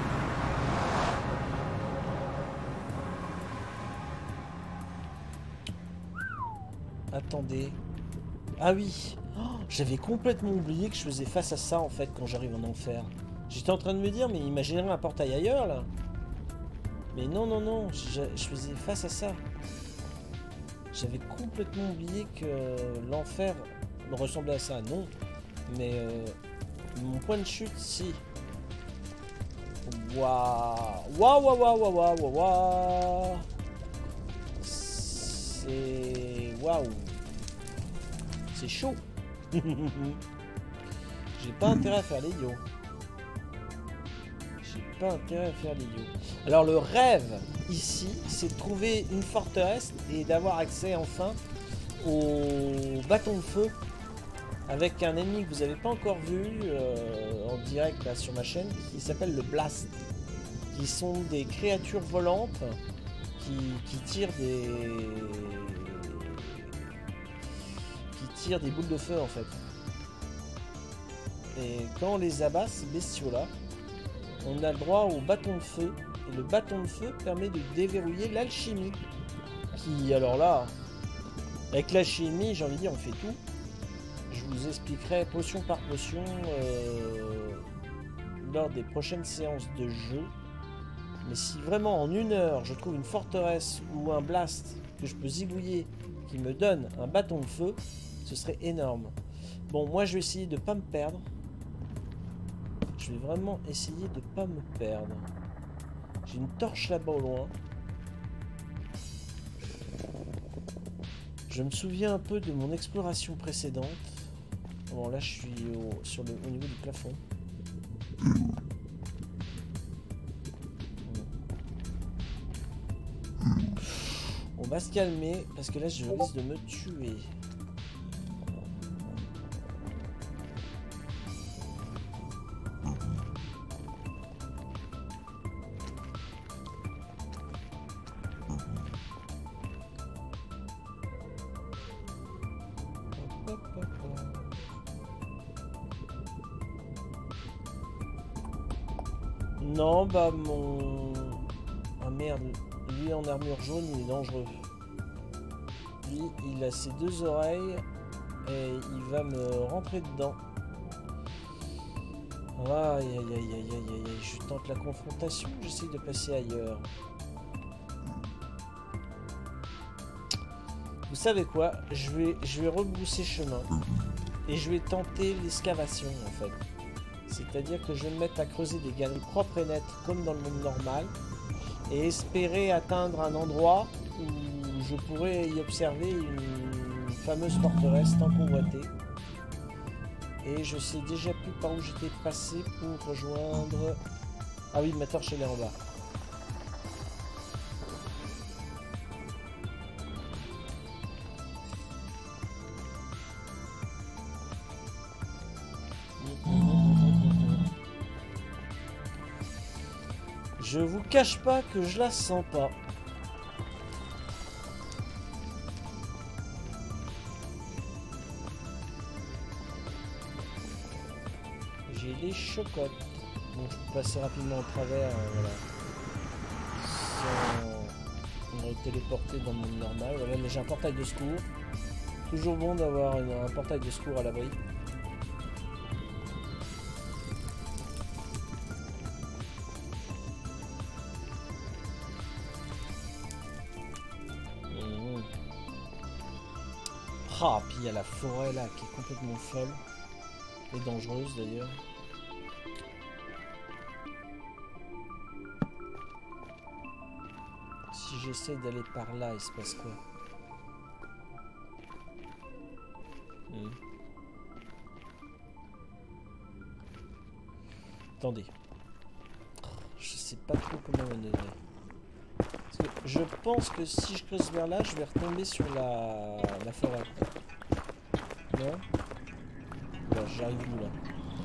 Attendez. Ah oui. Oh, j'avais complètement oublié que je faisais face à ça, en fait, quand j'arrive en enfer. J'étais en train de me dire, mais imaginez un portail ailleurs, là. Mais non, non, non, je faisais face à ça. J'avais complètement oublié que l'enfer ressemblait à ça. Non, mais mon point de chute, si. Waouh, waouh, waouh, waouh, waouh, waouh, waouh. C'est... Waouh. C'est chaud. J'ai pas intérêt à faire l'idiot. Pas intérêt à faire l'idiot. Alors le rêve ici, c'est de trouver une forteresse et d'avoir accès enfin au bâton de feu avec un ennemi que vous n'avez pas encore vu en direct là, sur ma chaîne, qui s'appelle le Blast, qui sont des créatures volantes qui tirent des boules de feu en fait. Et quand on les abat, ces bestiaux là, on a le droit au bâton de feu. Et le bâton de feu permet de déverrouiller l'alchimie. Qui, alors là, avec l'alchimie, j'ai envie de dire, on fait tout. Je vous expliquerai potion par potion lors des prochaines séances de jeu. Mais si vraiment en 1 heure, je trouve une forteresse ou un blast que je peux zigouiller qui me donne un bâton de feu, ce serait énorme. Bon, moi je vais essayer de ne pas me perdre. Je vais vraiment essayer de pas me perdre. J'ai une torche là-bas au loin. Je me souviens un peu de mon exploration précédente. Bon là je suis au niveau du plafond. On va se calmer parce que là je risque de me tuer. Non, bah mon... Ah merde, lui en armure jaune, il est dangereux. Lui, il a ses 2 oreilles et il va me rentrer dedans. Aïe aïe aïe aïe aïe aïe aïe, je tente la confrontation, j'essaie de passer ailleurs. Vous savez quoi? Je vais rebrousser chemin et je vais tenter l'excavation en fait. C'est-à-dire que je vais me mettre à creuser des galeries propres et nettes comme dans le monde normal et espérer atteindre un endroit où je pourrais y observer une fameuse forteresse tant convoitée. Et je sais déjà plus par où j'étais passé pour rejoindre... Ah oui, ma torche elle est en bas. Je vous cache pas que je la sens pas. J'ai les chocottes. Donc je peux passer rapidement au travers, voilà. Sans me téléporter dans le monde normal. Voilà, mais j'ai un portail de secours. Toujours bon d'avoir un portail de secours à l'abri. Ah, puis il y a la forêt là qui est complètement folle et dangereuse d'ailleurs. Si j'essaie d'aller par là, il se passe quoi? Attendez. Je sais pas trop comment manœuvrer. Je pense que si je creuse vers là, je vais retomber sur la forêt. Non? Là, j'arrive où là?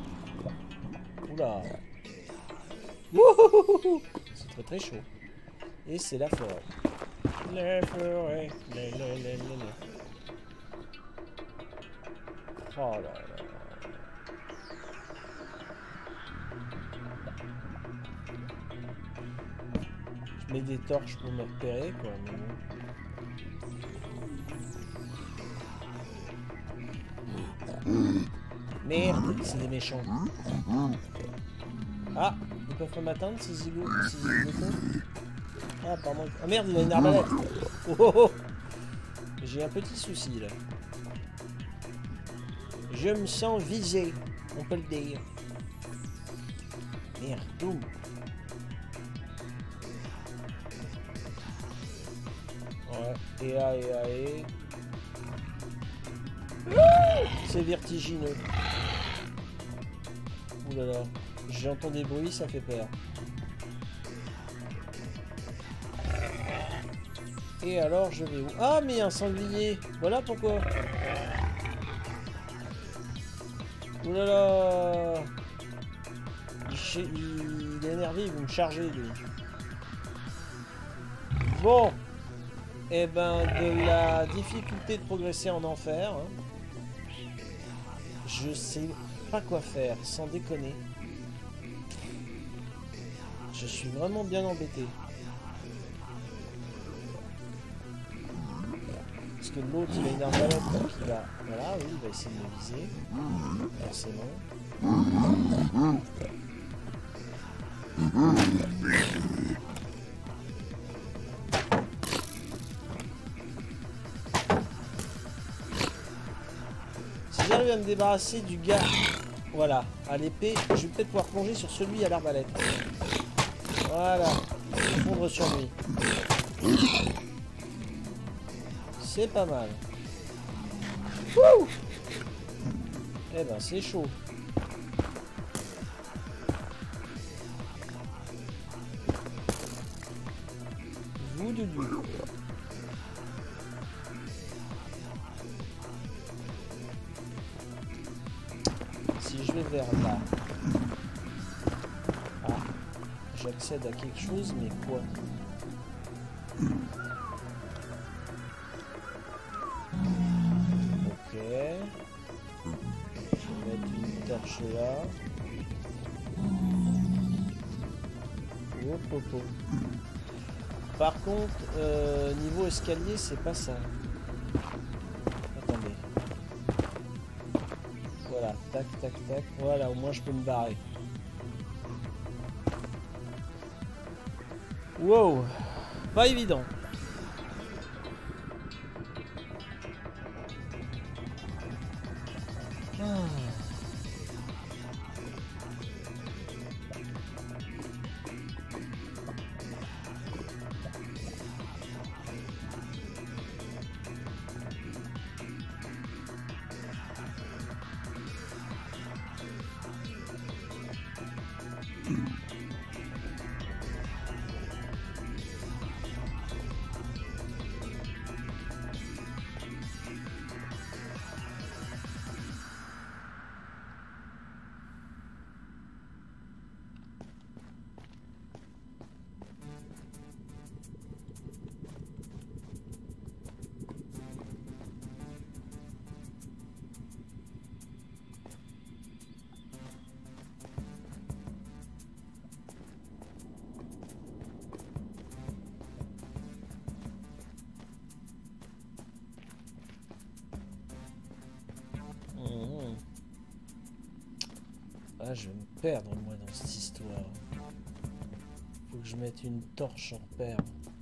Oula! Wouhouhouhou! C'est très très chaud. Et c'est la forêt. La forêt. Oh là là. Je mets des torches pour me repérer, quoi. Mais bon. Merde, c'est des méchants. Ah, ils peuvent pas m'atteindre ces zigots, ces zigotos. Ah, pardon. Ah merde, il a une arbalète. Oh, oh, oh. J'ai un petit souci là. Je me sens visé, on peut le dire. Merde, tout. Ouais, et. C'est vertigineux. Ouh là là. J'entends des bruits, ça fait peur. Et alors, je vais où? Ah, mais il y a un sanglier. Voilà pourquoi. Ouh là là. Il est énervé, il veut me charger, lui. Bon. Eh ben, de la difficulté de progresser en enfer. Hein. Je sais pas quoi faire, sans déconner. Je suis vraiment bien embêté. Parce que l'autre, il a une arbalète, donc il va... Voilà, oui, il va essayer de me viser. Forcément. Si j'arrive à me débarrasser du gars, voilà, à l'épée, je vais peut-être pouvoir plonger sur celui à l'arbalète. Voilà, fondre sur lui. C'est pas mal. Wouh! Eh ben, c'est chaud. Vous de lui. Si je vais vers là. Ah, j'accède à quelque chose, mais quoi? Ok. Je vais mettre une torche là. Hop, hop, hop. Par contre, niveau escalier, c'est pas ça. Attendez. Voilà, tac, tac, tac. Voilà, au moins je peux me barrer. Wow, pas évident. Ah, je vais me perdre moi dans cette histoire. Faut que je mette une torche en repère.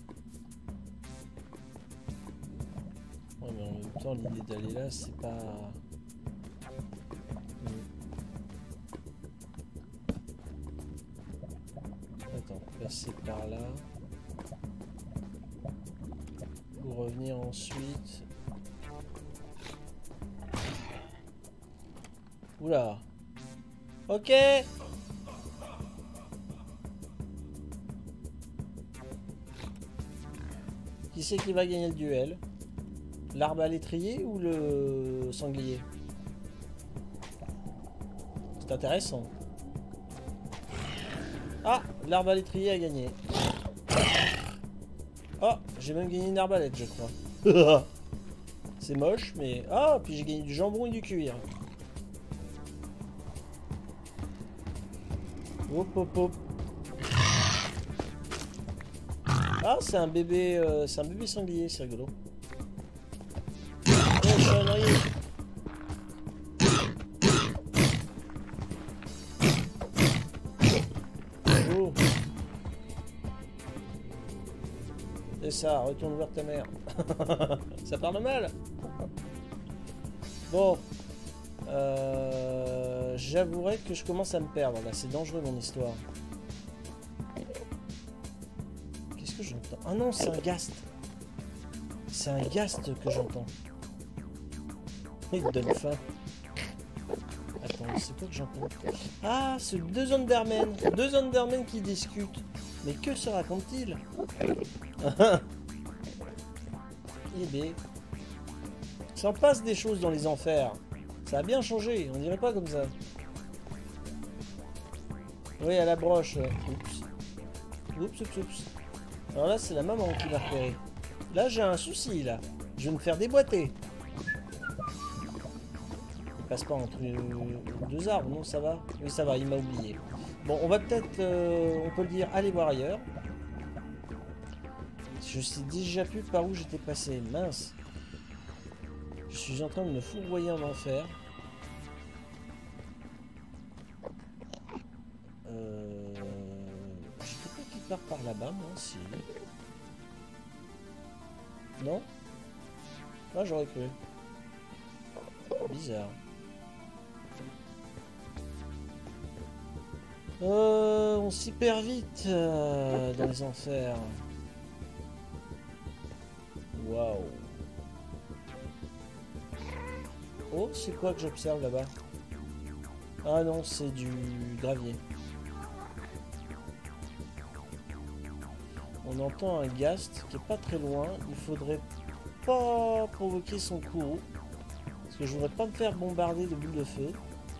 Ouais, mais en même temps, l'idée d'aller là, c'est pas... Attends, passer par là. Pour revenir ensuite. Oula. Ok. Qui c'est qui va gagner le duel? L'arbre à l'étrier ou le sanglier? C'est intéressant. Ah, l'arbre à l'étrier a gagné. Oh, j'ai même gagné une arbalète, je crois. C'est moche, mais... Ah, puis j'ai gagné du jambon et du cuir. Hop, hop, hop. Ah, c'est un bébé sanglier, c'est rigolo. Oh, je suis un oreiller. Oh. Et ça, retourne voir ta mère. Ça parle mal. Bon. J'avouerai que je commence à me perdre là, c'est dangereux mon histoire. Qu'est-ce que j'entends? Ah non, c'est un ghast. C'est un ghast que j'entends. Il me donne faim. Attends, c'est quoi que j'entends? Ah, c'est deux Undermen. Deux Undermen qui discutent. Mais que se racontent-ils? Eh bien, il s'en passe des choses dans les enfers. Ça a bien changé, on dirait pas comme ça. Oui, à la broche. Oups. Oups, oups, oups. Alors là, c'est la maman qui m'a repéré. Là, j'ai un souci, là. Je vais me faire déboîter. Il passe pas entre deux arbres, non, ça va? Oui, ça va, il m'a oublié. Bon, on va peut-être, on peut le dire, aller voir ailleurs. Je sais déjà plus par où j'étais passé, mince. Je suis en train de me fourvoyer en enfer. J'étais pas qui part par là-bas, moi, si. Non? Ah, j'aurais cru. Bizarre. On s'y perd vite dans les enfers. Waouh. Oh, c'est quoi que j'observe là-bas? Ah non, c'est du gravier. On entend un ghast qui est pas très loin. Il faudrait pas provoquer son courroux. Parce que je voudrais pas me faire bombarder de boules de feu.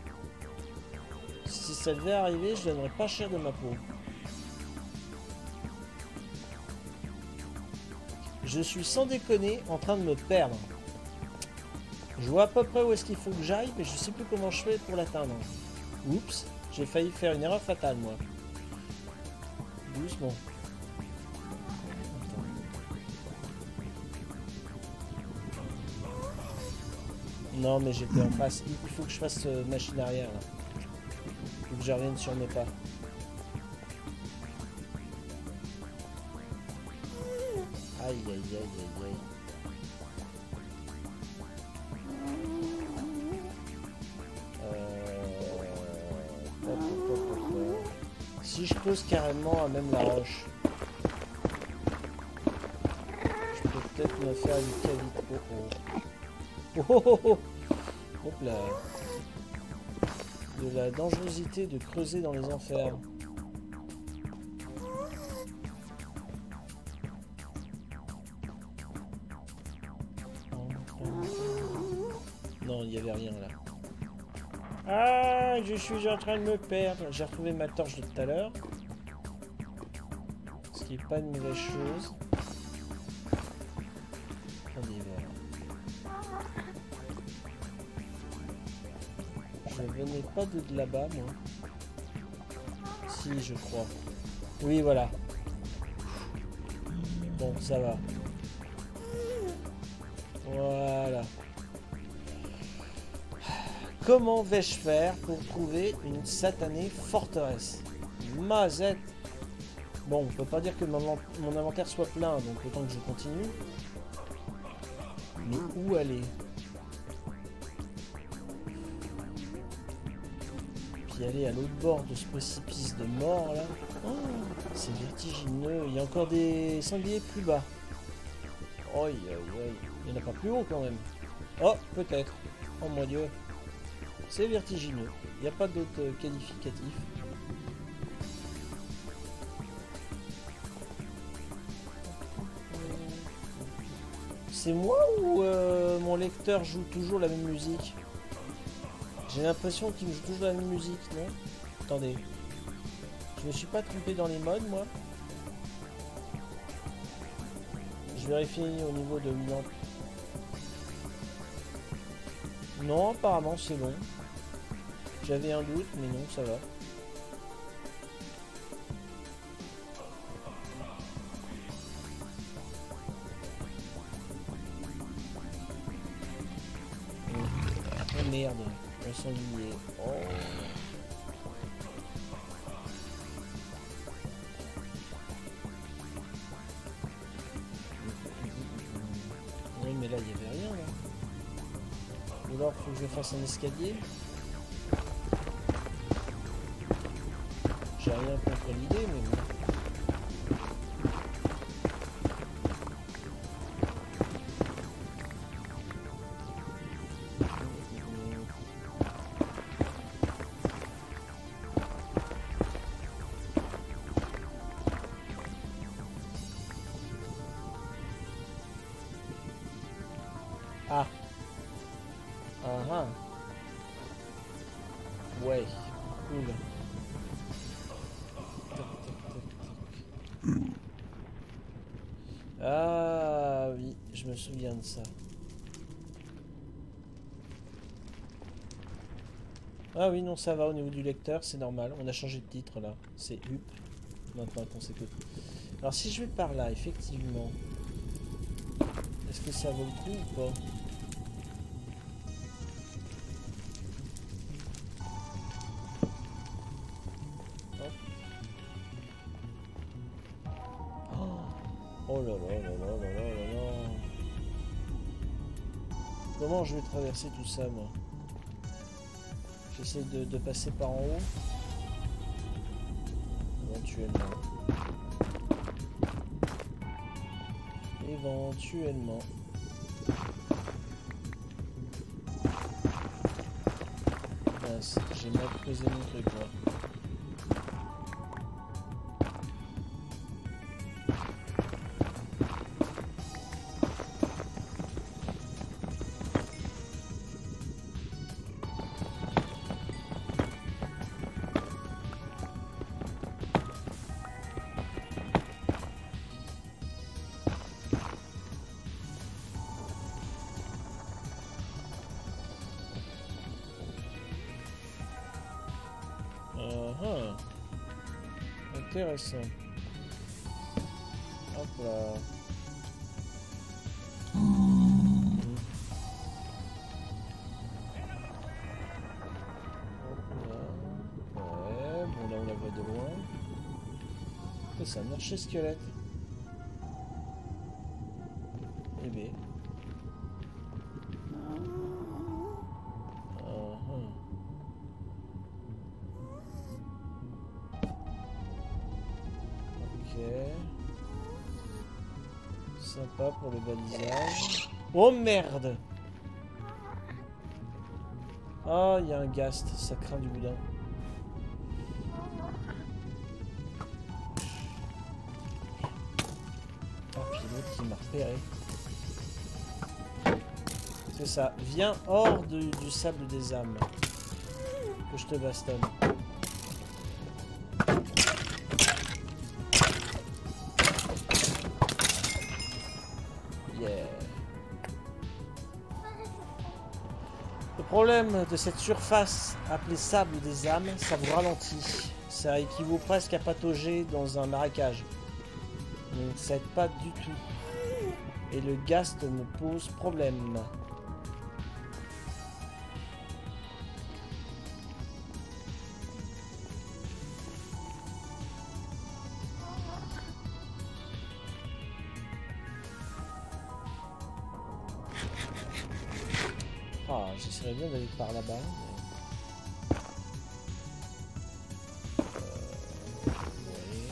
Si ça devait arriver, je donnerais pas cher de ma peau. Je suis sans déconner en train de me perdre. Je vois à peu près où est-ce qu'il faut que j'aille, mais je sais plus comment je fais pour l'atteindre. Oups, j'ai failli faire une erreur fatale, moi. Doucement. Attends. Non, mais j'étais en face. Il faut que je fasse machine arrière, là. Il faut que je revienne sur mes pas. Aïe, aïe, aïe, aïe, aïe. Si je pose carrément à même la roche, je peux peut-être me faire une cavité. Oh oh oh oh. Hop là. De la dangerosité de creuser dans les enfers. Non, il n'y avait rien là. Ah, je suis en train de me perdre. J'ai retrouvé ma torche de tout à l'heure. Ce qui n'est pas une mauvaise chose. Attendez, voilà. Je venais pas de là-bas, moi. Si, je crois. Oui, voilà. Bon, ça va. Voilà. Comment vais-je faire pour trouver une satanée forteresse? Mazette. Bon, on peut pas dire que mon inventaire soit plein, donc autant que je continue. Mais où aller? Puis aller à l'autre bord de ce précipice de mort là. Oh, c'est vertigineux. Il y a encore des sangliers plus bas. Aïe aïe aïe. Il n'y en a pas plus haut quand même. Oh, peut-être. Oh mon dieu. C'est vertigineux. Il n'y a pas d'autre qualificatif. C'est moi ou mon lecteur joue toujours la même musique? J'ai l'impression qu'il joue toujours la même musique, non? Attendez. Je me suis pas trompé dans les modes, moi? Je vérifie au niveau de Winamp. Non, apparemment c'est bon. J'avais un doute, mais non, ça va. Oh merde, un sanglier. Oh. Oui, mais là, il n'y avait rien, là. Ou alors, faut que je fasse un escalier. J'ai rien contre l'idée, mais bon. Ah. Ah ah. Ouais. Cool. Tac, tac, tac, tac. Ah oui, je me souviens de ça. Ah oui, non, ça va au niveau du lecteur, c'est normal. On a changé de titre là. C'est UP. Maintenant qu'on sait que. Alors si je vais par là, effectivement. Est-ce que ça vaut le coup ou pas? Oh là là là là là là là là. Comment je vais traverser tout ça, moi? J'essaie de passer par en haut. Éventuellement. Éventuellement. Mince, j'ai mal posé mon truc, moi. Intéressant. Hop là. Hop là. Ouais, bon là on la voit de loin. C'est un archer squelette. Eh bien. Sympa pour le balisage. Oh merde! Ah, il y a un ghast, ça craint du boudin. Ah, puis l'autre qui m'a repéré. C'est ça. Viens hors du sable des âmes. Que je te bastonne. Le problème de cette surface appelée sable des âmes, ça vous ralentit. Ça équivaut presque à patauger dans un marécage. Donc ça aide pas du tout. Et le ghast me pose problème. Ah, j'essaierais bien d'aller par là-bas. Oui.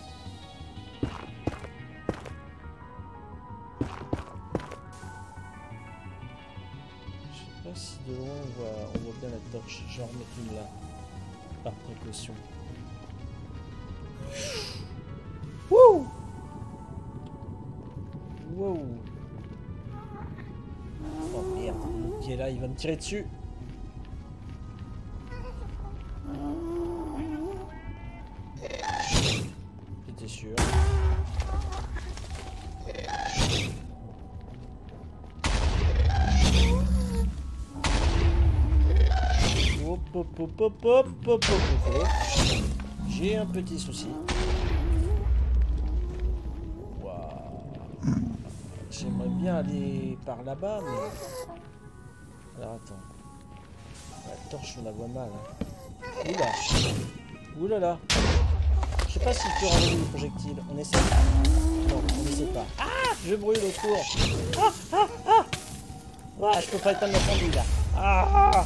Je sais pas si de loin on voit bien la torche. Je vais en remettre une là. Par précaution. Wouh! Wow! là, il va me tirer dessus. J'étais sûr. Hop, hop, hop, hop, hop, hop, hop, hop. J'ai un petit souci. J'aimerais bien aller par là-bas, mais... Alors, attends. La torche, on la voit mal. Hein. Oula. Oulala. Je sais pas si je peux renvoyer des projectiles. On essaie. Non, on essaie pas. Ah, je brûle autour. Ah, ah, ah. Ah, je peux pas éteindre l'incendie, là. Ah.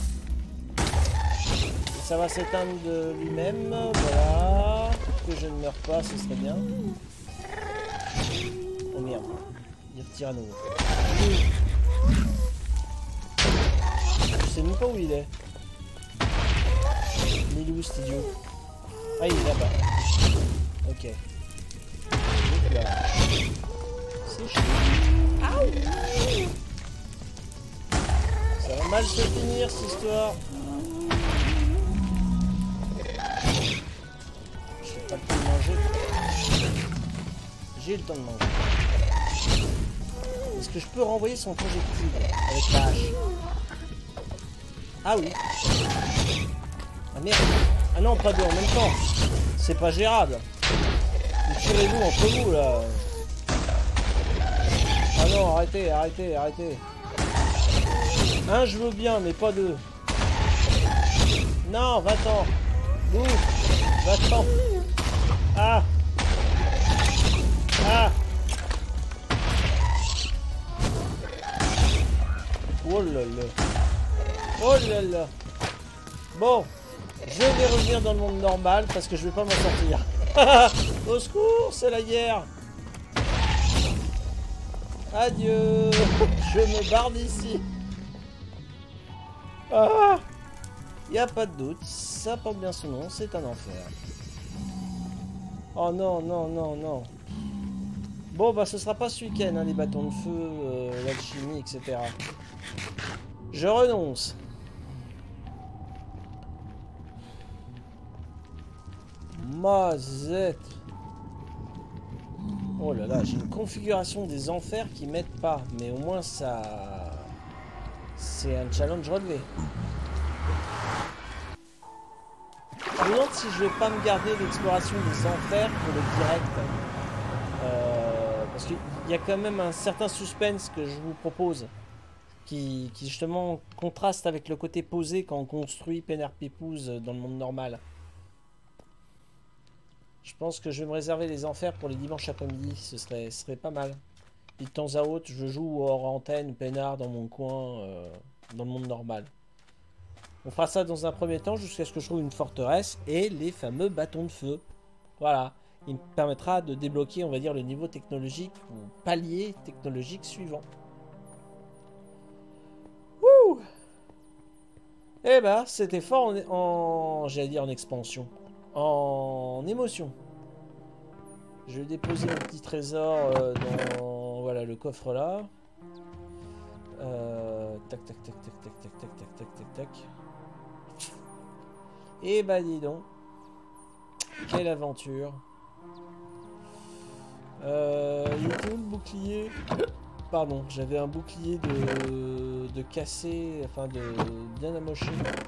Ça va s'éteindre de lui-même. Voilà. Que je ne meure pas, ce serait bien. Oh merde. Il retire à nouveau. Je sais même pas où il est. Il est où cet idiot? Ah, il est là-bas. Ok. Donc là. C'est chaud. Aouh! Ça va mal se finir cette histoire. J'ai pas le temps de manger. J'ai le temps de manger. Est-ce que je peux renvoyer son projectile avec la hache? Ah oui. Ah merde. Ah non, pas deux en même temps. C'est pas gérable. Vous tirez-vous entre vous là. Ah non, arrêtez, arrêtez, arrêtez. Un, je veux bien, mais pas deux. Non, va-t'en. Bouh. Va-t'en. Ah. Ah. Oh là là. Oh là là. Bon. Je vais revenir dans le monde normal parce que je vais pas m'en sortir. Au secours, c'est la guerre. Adieu. Je me barre d'ici. Ah. Y a pas de doute. Ça porte bien son nom. C'est un enfer. Oh non, non, non, non. Bon, bah ce sera pas ce week-end, hein, les bâtons de feu, l'alchimie, etc. Je renonce. Mazette. Oh là là, j'ai une configuration des enfers qui m'aide pas. Mais au moins ça... C'est un challenge relevé. Je me demande si je vais pas me garder l'exploration des enfers pour le direct. Parce qu'il y a quand même un certain suspense que je vous propose. Qui justement contraste avec le côté posé quand on construit peinard pépouze dans le monde normal. Je pense que je vais me réserver les enfers pour les dimanches après-midi, ce serait pas mal. Puis de temps à autre, je joue hors antenne, peinard dans mon coin, dans le monde normal. On fera ça dans un premier temps jusqu'à ce que je trouve une forteresse et les fameux bâtons de feu. Voilà, il me permettra de débloquer, on va dire, le niveau technologique ou palier technologique suivant. Wouh! Eh ben, c'était fort j'allais dire en expansion. En émotion. Je vais déposer mon petit trésor dans voilà, le coffre là. Tac tac tac tac tac tac tac tac tac tac tac. Et bah dis donc. Quelle aventure. Il était où le bouclier? Pardon, j'avais un bouclier de cassé, enfin de bien amoché.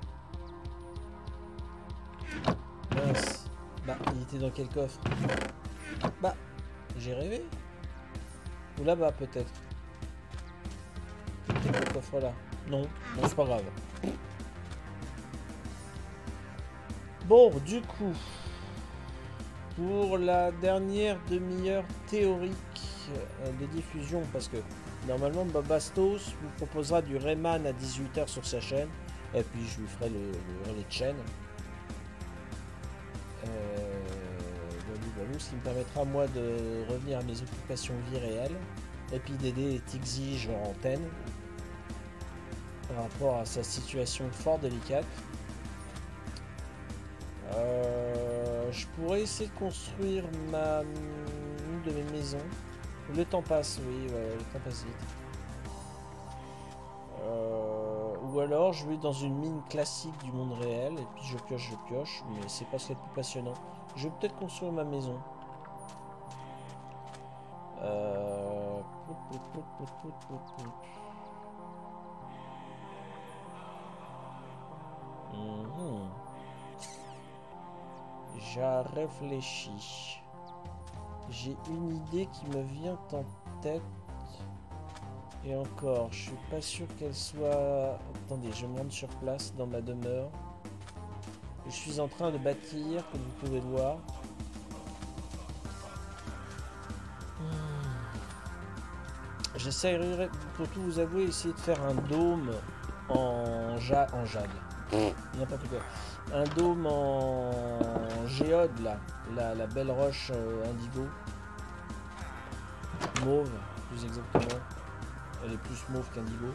Mince. Bah, il était dans quel coffre? Bah, j'ai rêvé. Ou là-bas, peut-être. Peut-être le coffre là. Non, non, c'est pas grave. Bon, du coup, pour la dernière demi-heure théorique de diffusion, parce que normalement, Babastos vous proposera du Rayman à 18 h sur sa chaîne, et puis je lui ferai le relais de chaîne. Ce qui me permettra moi de revenir à mes occupations vie réelles et puis d'aider Tixige en antenne par rapport à sa situation fort délicate. Je pourrais essayer de construire une de mes maisons. Le temps passe, oui, ouais, le temps passe vite. Ou alors je vais dans une mine classique du monde réel et puis je pioche, mais c'est pas ce qui est le plus passionnant. Je vais peut-être construire ma maison. J'ai réfléchi. J'ai une idée qui me vient en tête. Et encore, je suis pas sûr qu'elle soit... Attendez, je me rends sur place dans ma demeure. Je suis en train de bâtir, comme vous pouvez le voir. J'essaierai, pour tout vous avouer, essayer de faire un dôme en jade. N'importe quoi. Un dôme en géode, là. La belle roche indigo. Mauve, plus exactement. Elle est plus mauve qu'indigo.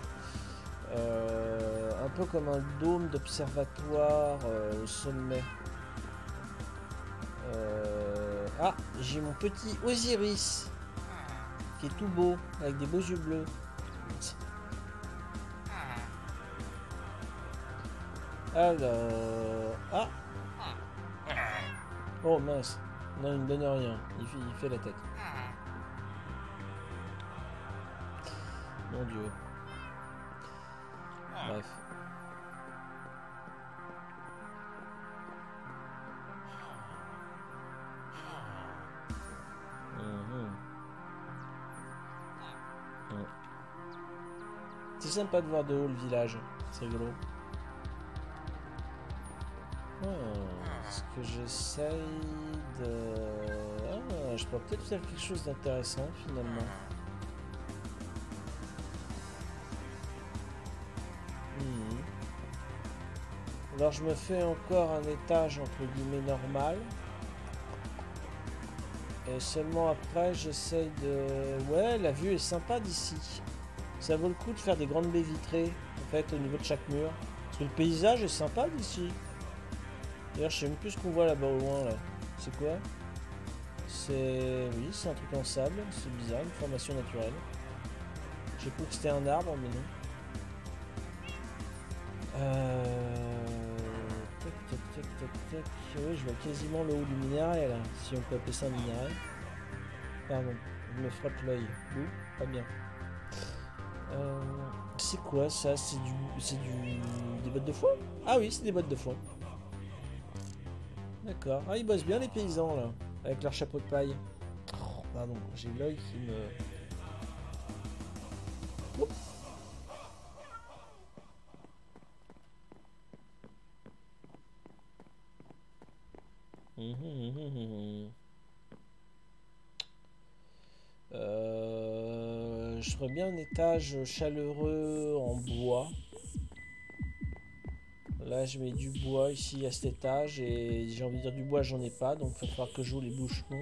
Un peu comme un dôme d'observatoire au sommet. Ah, j'ai mon petit Osiris qui est tout beau, avec des beaux yeux bleus. Alors... Ah. Oh mince. Non, il ne donne rien. Il fait la tête. Mon Dieu. Bref. C'est sympa de voir de haut le village. C'est rigolo. Est-ce que j'essaye de... Ah, je peux peut-être faire quelque chose d'intéressant finalement. Alors je me fais encore un étage entre guillemets normal. Et seulement après j'essaye de... Ouais, la vue est sympa d'ici. Ça vaut le coup de faire des grandes baies vitrées en fait au niveau de chaque mur. Parce que le paysage est sympa d'ici. D'ailleurs je sais même plus ce qu'on voit là-bas au loin là. C'est quoi? C'est... Oui, c'est un truc en sable. C'est bizarre, une formation naturelle. J'ai cru que c'était un arbre mais non. Tac. Oui, je vois quasiment le haut du minerai là, si on peut appeler ça un minerai. Pardon, je me frotte l'œil. Ouh, pas bien. C'est quoi ça? C'est des bottes de foin? Ah oui, c'est des bottes de foin. D'accord. Ah, ils bossent bien les paysans là, avec leur chapeau de paille. Oh, pardon, j'ai l'œil qui me... Oups. Je ferais bien un étage chaleureux en bois. Là je mets du bois ici à cet étage et j'ai envie de dire du bois j'en ai pas donc il va falloir que je joue les bouchons.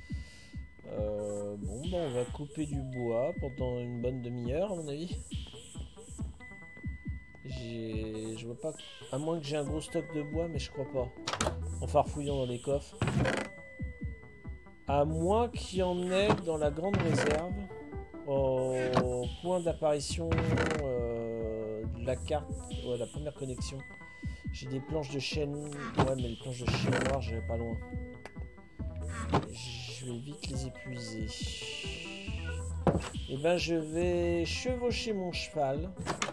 Bon ben on va couper du bois pendant une bonne demi-heure à mon avis. Je vois pas, à moins que j'ai un gros stock de bois mais je crois pas. En farfouillant dans les coffres. À moins qu'il y en ait dans la grande réserve. Au point d'apparition de la carte. Ouais, la première connexion. J'ai des planches de chêne. Ouais, mais les planches de chêne noir, j'avais pas loin. Je vais vite les épuiser. Et ben, je vais chevaucher mon cheval.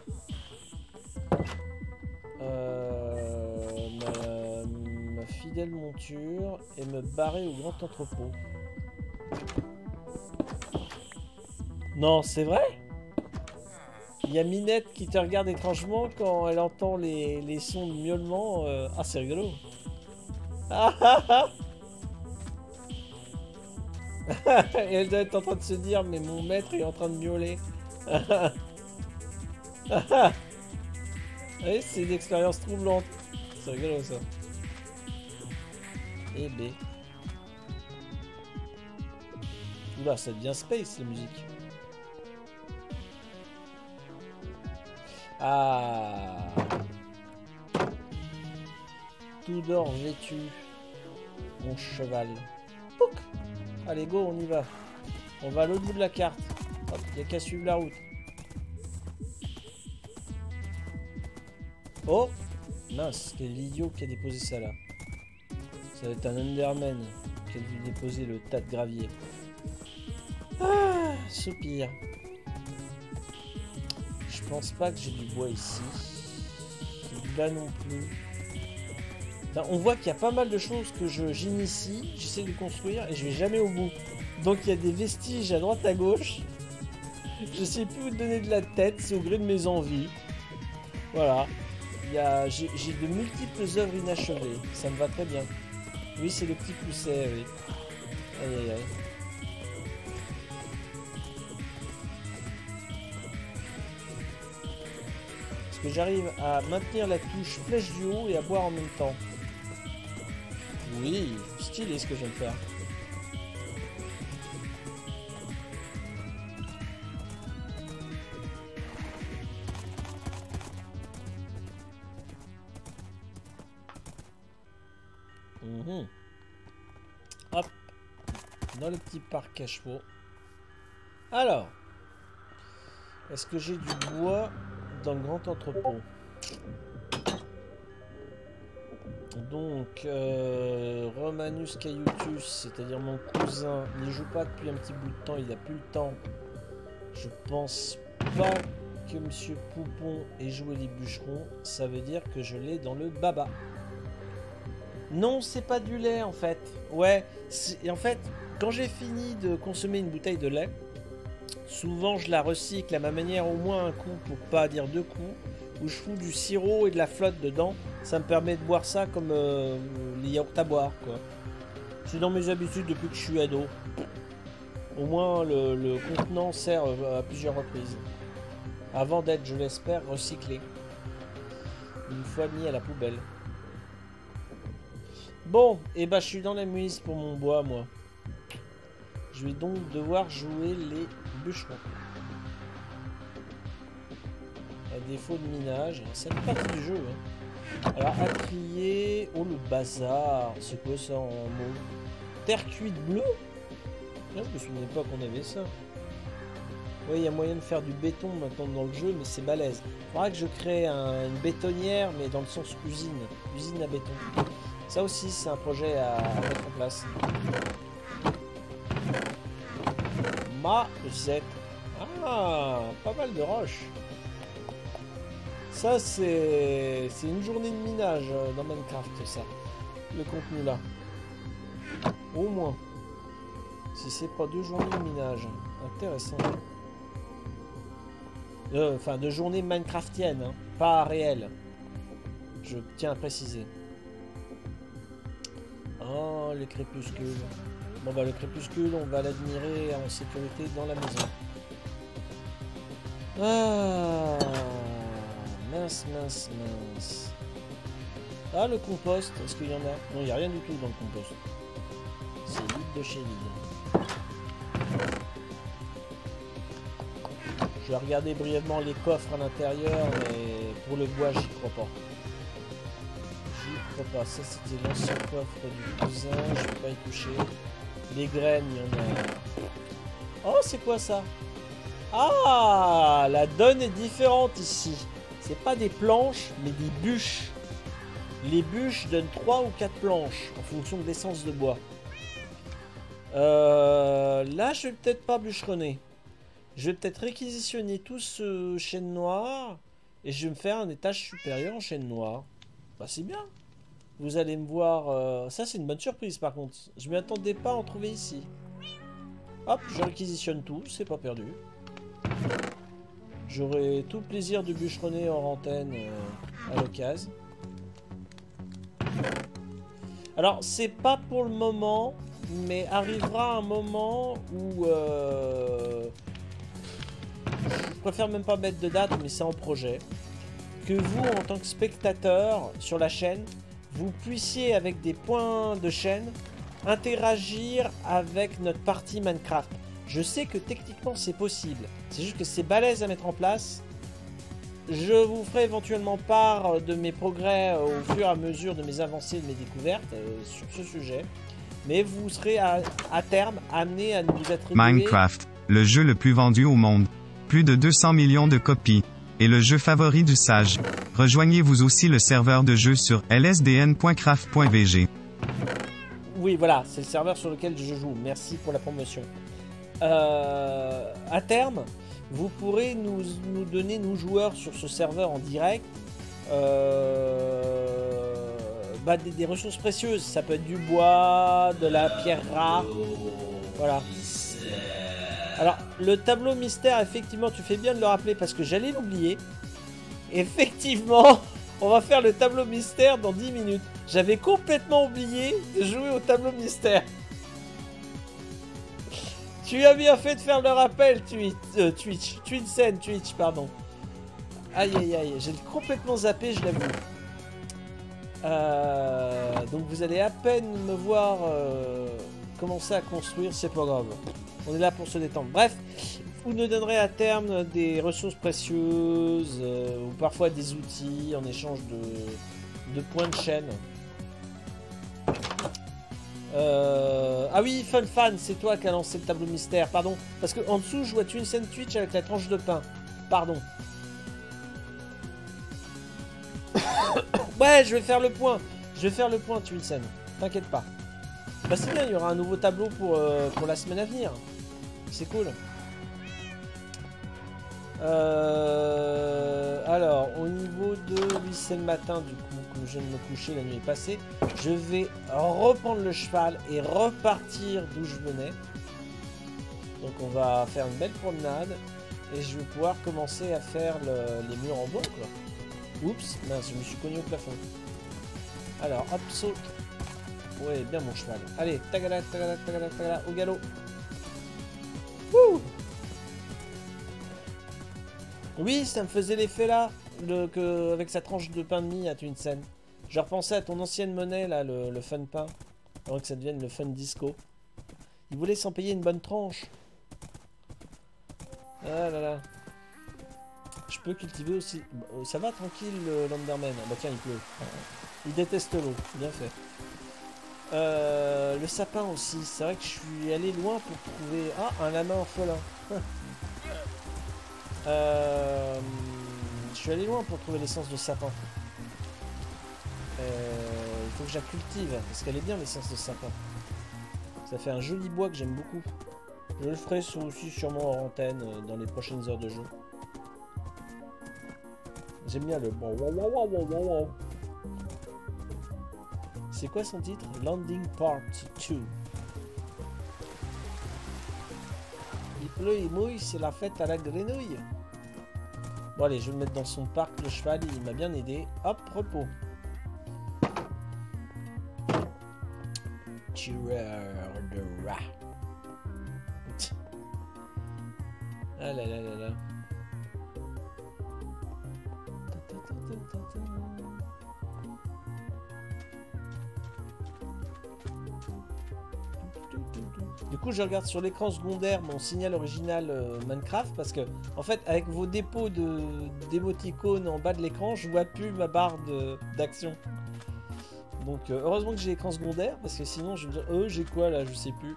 Ma fidèle monture et me barrer au grand entrepôt. Non, c'est vrai? Il y a Minette qui te regarde étrangement quand elle entend les sons de miaulement. Ah, c'est rigolo. Et elle doit être en train de se dire, mais mon maître est en train de miauler. Oui, c'est une expérience troublante. C'est rigolo ça. Et B. Oula, ça devient space la musique. Ah. Tout d'or vêtu. Mon cheval. Pouc. Allez, go, on y va. On va à l'autre bout de la carte. Hop, il n'y a qu'à suivre la route. Oh! Mince, quel idiot qui a déposé ça là. Ça va être un Enderman qui a dû déposer le tas de gravier. Ah, soupir. Je pense pas que j'ai du bois ici. Là non plus. Enfin, on voit qu'il y a pas mal de choses que j'initie, j'essaie de construire et je vais jamais au bout. Donc il y a des vestiges à droite à gauche. Je sais plus où donner de la tête, c'est au gré de mes envies. Voilà. J'ai de multiples œuvres inachevées, ça me va très bien. Oui, c'est le petit pousset, oui. Aïe aïe aïe. Est-ce que j'arrive à maintenir la touche flèche du haut et à boire en même temps? Oui, stylé ce que je viens de faire. Hop, dans le petit parc à chevaux. Alors, est-ce que j'ai du bois dans le grand entrepôt? Donc, Romanus Caillutus, c'est-à-dire mon cousin, n'y joue pas depuis un petit bout de temps, il n'a plus le temps. Je pense pas que Monsieur Poupon ait joué les bûcherons, ça veut dire que je l'ai dans le baba. Non, c'est pas du lait en fait. Ouais, et en fait, quand j'ai fini de consommer une bouteille de lait, souvent je la recycle à ma manière au moins un coup pour pas dire deux coups, où je fous du sirop et de la flotte dedans. Ça me permet de boire ça comme les yaourts à boire, quoi. C'est dans mes habitudes depuis que je suis ado. Au moins le contenant sert à plusieurs reprises. Avant d'être, je l'espère, recyclé. Une fois mis à la poubelle. Bon, et bah je suis dans la muise pour mon bois, moi. Je vais donc devoir jouer les bûcherons. À défaut de minage, c'est une partie du jeu. Hein. Alors, à trier... Oh, le bazar. C'est quoi ça en mot? Terre cuite bleue? Je me souvenais pas qu'on avait ça. Oui, il y a moyen de faire du béton maintenant dans le jeu, mais c'est balèze. Il faudra que je crée une bétonnière, mais dans le sens usine. Usine à béton. Ça aussi, c'est un projet à mettre en place. Mazette. Ah, pas mal de roches. Ça, c'est une journée de minage dans Minecraft, ça. Le contenu là. Au moins. Si c'est pas 2 journées de minage. Intéressant. Enfin, 2 journées Minecraftiennes, hein, pas réelles. Je tiens à préciser. Oh, le crépuscule. Bon bah le crépuscule, on va l'admirer en sécurité dans la maison. Ah, mince, mince, mince. Ah, le compost, est-ce qu'il y en a? Non, il n'y a rien du tout dans le compost. C'est vide de chez vide. Je vais regarder brièvement les coffres à l'intérieur, mais pour le bois, j'y crois pas. J'y crois pas. Ça, c'était l'ancien coffre du cousin, je vais pas y toucher. Les graines, il y en a. Oh, c'est quoi ça? Ah, la donne est différente ici. C'est pas des planches, mais des bûches. Les bûches donnent 3 ou 4 planches en fonction de l'essence de bois. Là, je vais peut-être pas bûcheronner. Je vais peut-être réquisitionner tout ce chêne noir et je vais me faire un étage supérieur en chêne noir. Bah, c'est bien. Vous allez me voir... Ça, c'est une bonne surprise, par contre. Je m'y attendais pas à en trouver ici. Hop, je réquisitionne tout. C'est pas perdu. J'aurai tout le plaisir de bûcheronner hors antenne à l'occasion. Alors, c'est pas pour le moment, mais arrivera un moment où... je préfère même pas mettre de date, mais c'est en projet. Que vous, en tant que spectateur sur la chaîne, vous puissiez, avec des points de chaîne, interagir avec notre partie Minecraft. Je sais que techniquement c'est possible, c'est juste que c'est balèze à mettre en place. Je vous ferai éventuellement part de mes progrès au fur et à mesure de mes avancées et de mes découvertes sur ce sujet. Mais vous serez à terme amené à nous attribuer... Minecraft, le jeu le plus vendu au monde. Plus de 200 millions de copies. est le jeu favori du sage. Rejoignez-vous aussi le serveur de jeu sur lsdn.craft.vg. Oui, voilà, c'est le serveur sur lequel je joue. Merci pour la promotion. À terme, vous pourrez nous donner, nous joueurs, sur ce serveur en direct, des ressources précieuses. Ça peut être du bois, de la pierre rare. Voilà. Alors, le tableau mystère, effectivement, tu fais bien de le rappeler parce que j'allais l'oublier. Effectivement, on va faire le tableau mystère dans 10 minutes. J'avais complètement oublié de jouer au tableau mystère. Tu as bien fait de faire le rappel, Twitch, pardon. Aïe, aïe, aïe, j'ai complètement zappé, je l'avoue. Donc vous allez à peine me voir commencer à construire, c'est pas grave. On est là pour se détendre. Bref, vous nous donnerez à terme des ressources précieuses ou parfois des outils en échange de points de chaîne. Ah oui, Fan, c'est toi qui as lancé le tableau mystère, pardon. Parce que en dessous, je vois Twinsen Twitch avec la tranche de pain. Pardon. Ouais, je vais faire le point. Twinsen. T'inquiète pas. Bah c'est bien, il y aura un nouveau tableau pour la semaine à venir. C'est cool. Alors, au niveau de... Oui, c'est le matin, du coup, que je viens de me coucher, la nuit est passée. Je vais reprendre le cheval et repartir d'où je venais. Donc on va faire une belle promenade. Et je vais pouvoir commencer à faire les murs en bois, quoi. Oups, mince, je me suis cogné au plafond. Alors, hop, saute. Ouais, bien mon cheval. Allez, tagada, tagada, tagada, tagada, au galop. Wouh! Oui, ça me faisait l'effet là, avec sa tranche de pain de mie à Twinsen. Je repensais à ton ancienne monnaie là, le fun pain, avant que ça devienne le fun disco. Il voulait s'en payer une bonne tranche. Ah là là. Je peux cultiver aussi. Ça va tranquille l'Enderman. Bah tiens, il pleut. Il déteste l'eau, bien fait. Le sapin aussi, c'est vrai que je suis allé loin pour trouver... Ah, un lama orphelin. Je suis allé loin pour trouver l'essence de sapin. Il faut que je la cultive, parce qu'elle est bien l'essence de sapin. Ça fait un joli bois que j'aime beaucoup. Je le ferai aussi sûrement en antenne dans les prochaines heures de jeu. J'aime bien le... C'est quoi son titre? Landing Part 2. Il pleut, il mouille, c'est la fête à la grenouille. Bon allez, je vais le mettre dans son parc, le cheval, il m'a bien aidé. Hop, repos. Tueur de rat. Ah là là là là. Du coup, je regarde sur l'écran secondaire mon signal original Minecraft parce que, en fait, avec vos dépôts d'émoticônes en bas de l'écran, je vois plus ma barre d'action. Donc, heureusement que j'ai l'écran secondaire parce que sinon, je vais me dire, j'ai quoi là, je sais plus.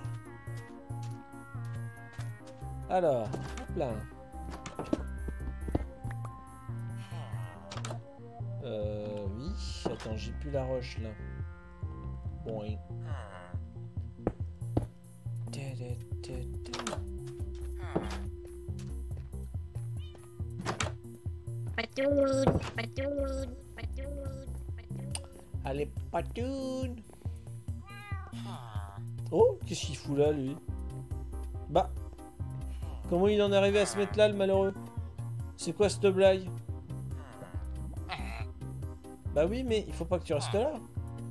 Alors, hop là. Oui. Attends, j'ai plus la roche là. Bon, oui. Allez, patoun. Oh, qu'est-ce qu'il fout là, lui? Bah, comment il en est arrivé à se mettre là, le malheureux? C'est quoi cette blague? Bah oui, mais il faut pas que tu restes là.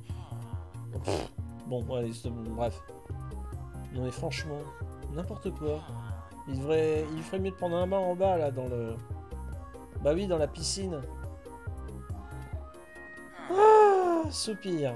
Bon, allez, bref. Non mais franchement, n'importe quoi. Il ferait mieux de prendre un bain en bas, là, dans le... Bah oui, dans la piscine. Ah, soupir.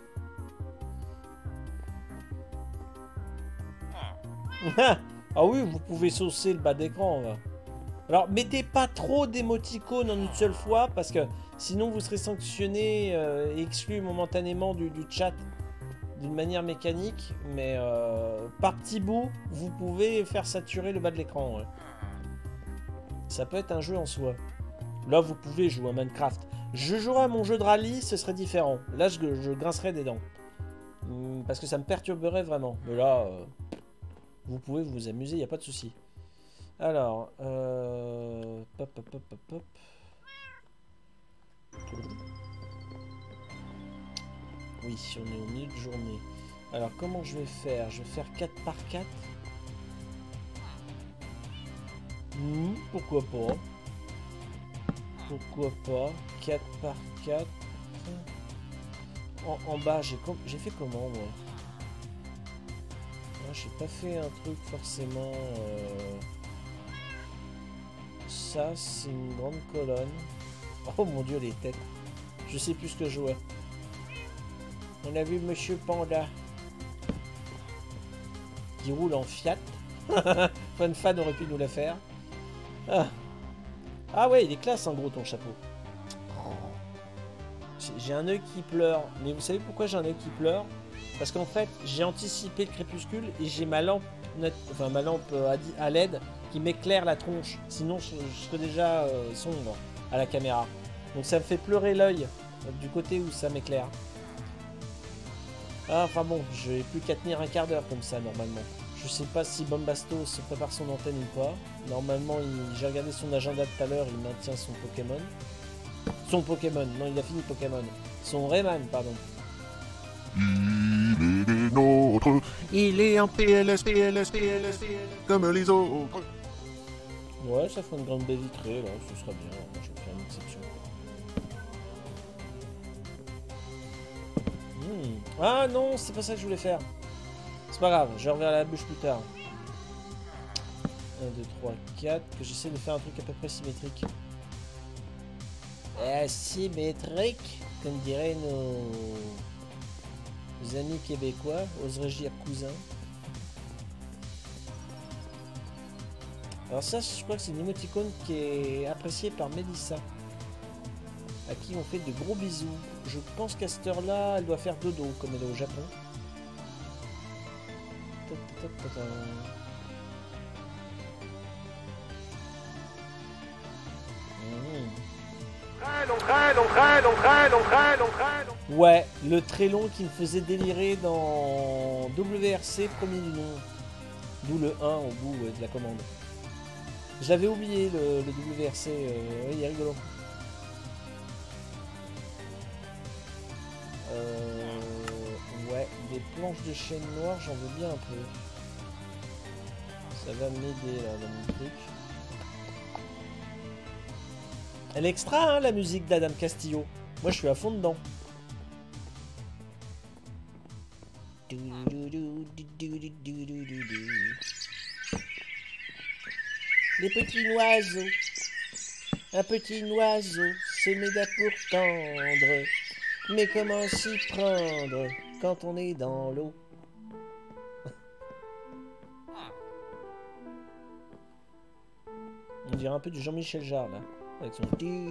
Ah oui, vous pouvez saucer le bas d'écran, là. Alors, mettez pas trop d'émoticônes en une seule fois, parce que sinon vous serez sanctionné et exclu momentanément du chat d'une manière mécanique, mais par petit bout, vous pouvez faire saturer le bas de l'écran. Ouais. Ça peut être un jeu en soi. Là, vous pouvez jouer à Minecraft. Je jouerais à mon jeu de rallye, ce serait différent. Là, je grincerais des dents. Parce que ça me perturberait vraiment. Mais là, vous pouvez vous amuser, il n'y a pas de souci. Alors, pop, pop, pop, pop, pop. Oui, on est au milieu de journée. Alors, comment je vais faire? Je vais faire 4 par 4. Pourquoi pas? Pourquoi pas? 4 par 4. En bas, j'ai fait comment, moi? J'ai pas fait un truc forcément... Ça, c'est une grande colonne. Oh mon dieu, les têtes. Je sais plus ce que je vois. On a vu Monsieur Panda. Qui roule en Fiat. Fan aurait pu nous la faire. Ah ouais, il est classe en gros ton chapeau. J'ai un œil qui pleure. Mais vous savez pourquoi j'ai un œil qui pleure? Parce qu'en fait, j'ai anticipé le crépuscule et j'ai ma lampe, à LED qui m'éclaire la tronche. Sinon, je serais déjà sombre à la caméra. Donc ça me fait pleurer l'œil du côté où ça m'éclaire. Ah, enfin bon, je vais plus qu'à tenir un quart d'heure comme ça normalement. Je sais pas si Bombastos se prépare son antenne ou pas. Normalement, j'ai regardé son agenda tout à l'heure, il maintient son Pokémon. Son Pokémon, non, il a fini Pokémon. Son Rayman, pardon. Il est des nôtres. Il est en PLS, comme les autres. Ouais, ça fait une grande baie vitrée, là, ce sera bien. Moi, je vais faire une exception. Ah non, c'est pas ça que je voulais faire. C'est pas grave, je reviens à la bûche plus tard. 1, 2, 3, 4. Que j'essaie de faire un truc à peu près symétrique. Symétrique, comme diraient nos amis québécois, oserais-je dire cousins. Alors ça, je crois que c'est une émoticône qui est appréciée par Mélissa, à qui on fait de gros bisous. Je pense qu'à cette heure-là, elle doit faire dodo, comme elle est au Japon. Ouais, le très long qui me faisait délirer dans WRC premier du nom. D'où le 1 au bout de la commande. J'avais oublié le WRC, il est rigolo. Ouais, des planches de chaîne noire, j'en veux bien un peu. Ça va m'aider là dans mon truc. Elle est extra, hein, la musique d'Adam Castillo. Moi, je suis à fond dedans. Les petits oiseaux. Un petit oiseau se met d'à pour tendre. Mais comment s'y prendre quand on est dans l'eau? On dirait un peu du Jean-Michel Jarre là. Avec son...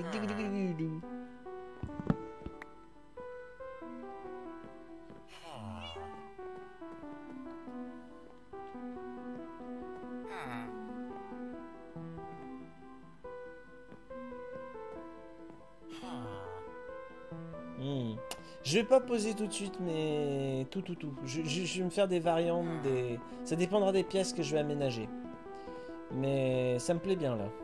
Je vais pas poser tout de suite, mais tout. Je vais me faire des variantes, ça dépendra des pièces que je vais aménager. Mais ça me plaît bien là.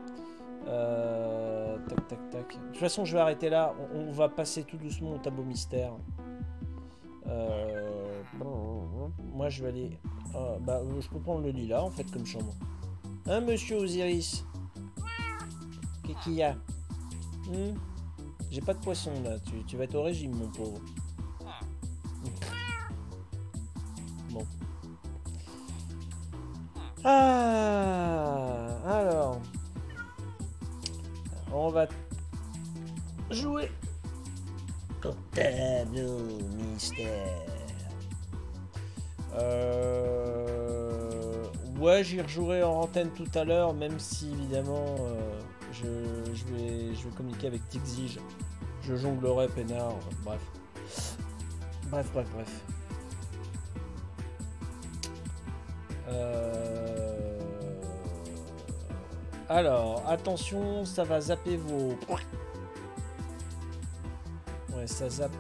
Tac. De toute façon, je vais arrêter là. On va passer tout doucement au tableau mystère. Moi, je vais aller... je peux prendre le lilas, en fait, comme chambre. Hein, monsieur Osiris? Qu'est-ce qu'il y a? J'ai pas de poisson, là. Tu vas être au régime, mon pauvre. Bon. Alors... On va jouer au tableau mystère. Ouais, j'y rejouerai en antenne tout à l'heure, même si évidemment je vais communiquer avec Tixige. Je jonglerai peinard, bref. Alors, attention, ça va zapper vos... Ouais, ça zappe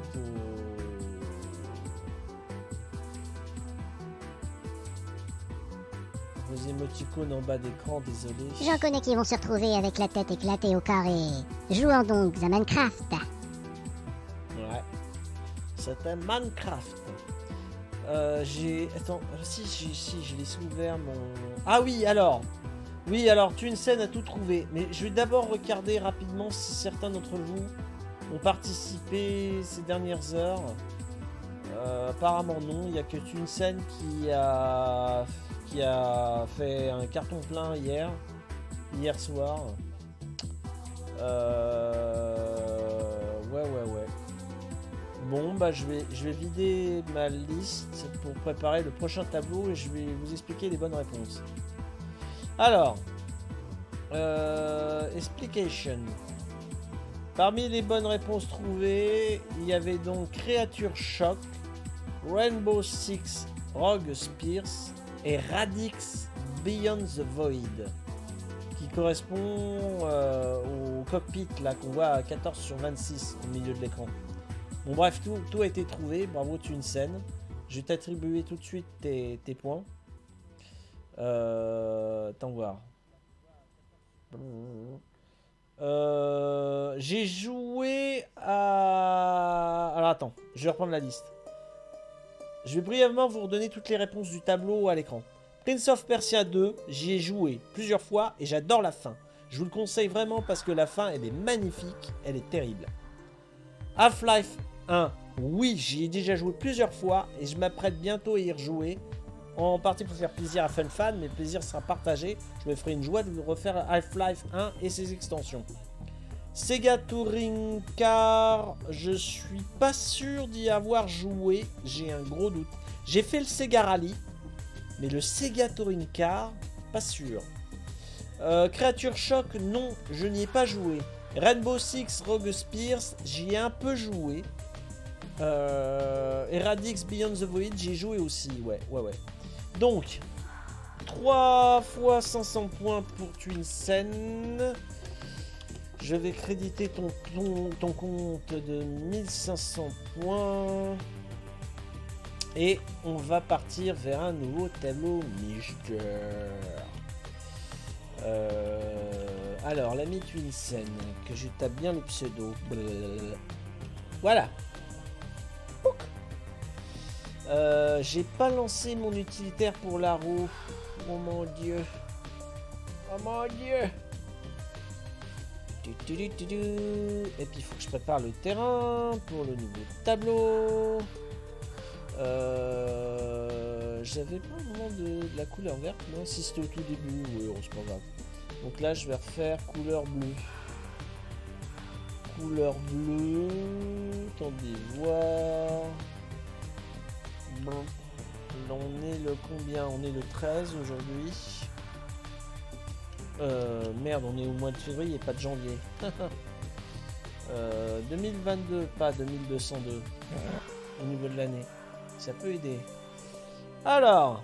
vos émoticônes en bas d'écran, désolé. J'en connais qui vont se retrouver avec la tête éclatée au carré. Jouant donc à Minecraft. Ouais. C'était Minecraft. Attends, si, je laisse ouvert mon... Ah oui, alors... Oui, alors, Twinsen a tout trouvé. Mais je vais d'abord regarder rapidement si certains d'entre vous ont participé ces dernières heures. Apparemment non, il n'y a que Twinsen qui a fait un carton plein hier soir. Ouais. Bon, bah je vais vider ma liste pour préparer le prochain tableau et je vais vous expliquer les bonnes réponses. Alors, explication. Parmi les bonnes réponses trouvées, il y avait donc Creature Shock, Rainbow Six, Rogue Spears et Radix Beyond the Void, qui correspond au cockpit là qu'on voit à 14/26 au milieu de l'écran. Bon bref, tout a été trouvé, bravo Twinsen. Je vais t'attribuer tout de suite tes points. Attends voir. J'ai joué à... Alors attends, je vais reprendre la liste. Je vais brièvement vous redonner toutes les réponses du tableau à l'écran. Prince of Persia 2, j'y ai joué plusieurs fois et j'adore la fin. Je vous le conseille vraiment parce que la fin, elle est magnifique, elle est terrible. Half-Life 1, oui, j'y ai déjà joué plusieurs fois et je m'apprête bientôt à y rejouer. En partie pour faire plaisir à FunFan, mais le plaisir sera partagé. Je me ferai une joie de vous refaire Half-Life 1 et ses extensions. Sega Touring Car, je suis pas sûr d'y avoir joué, j'ai un gros doute. J'ai fait le Sega Rally, mais le Sega Touring Car, pas sûr. Creature Shock, non, je n'y ai pas joué. Rainbow Six Rogue Spears, j'y ai un peu joué. Et Radix Beyond the Void, j'y ai joué aussi, ouais. Donc, 3 fois 500 points pour Twinsen. Je vais créditer ton compte de 1500 points. Et on va partir vers un nouveau tableau mystère. Alors, l'ami Twinsen, que je tape bien le pseudo. Voilà. J'ai pas lancé mon utilitaire pour la roue. Oh mon dieu. Oh mon dieu. Et puis il faut que je prépare le terrain pour le nouveau tableau. J'avais pas vraiment de la couleur verte, non? Si c'était au tout début, oui, c'est pas grave. Donc là je vais refaire couleur bleue. Couleur bleue. Attendez voir. Bon. Là, on est le combien? On est le 13 aujourd'hui. Merde, on est au mois de février et pas de janvier. 2022, pas 2202 au niveau de l'année. Ça peut aider. Alors,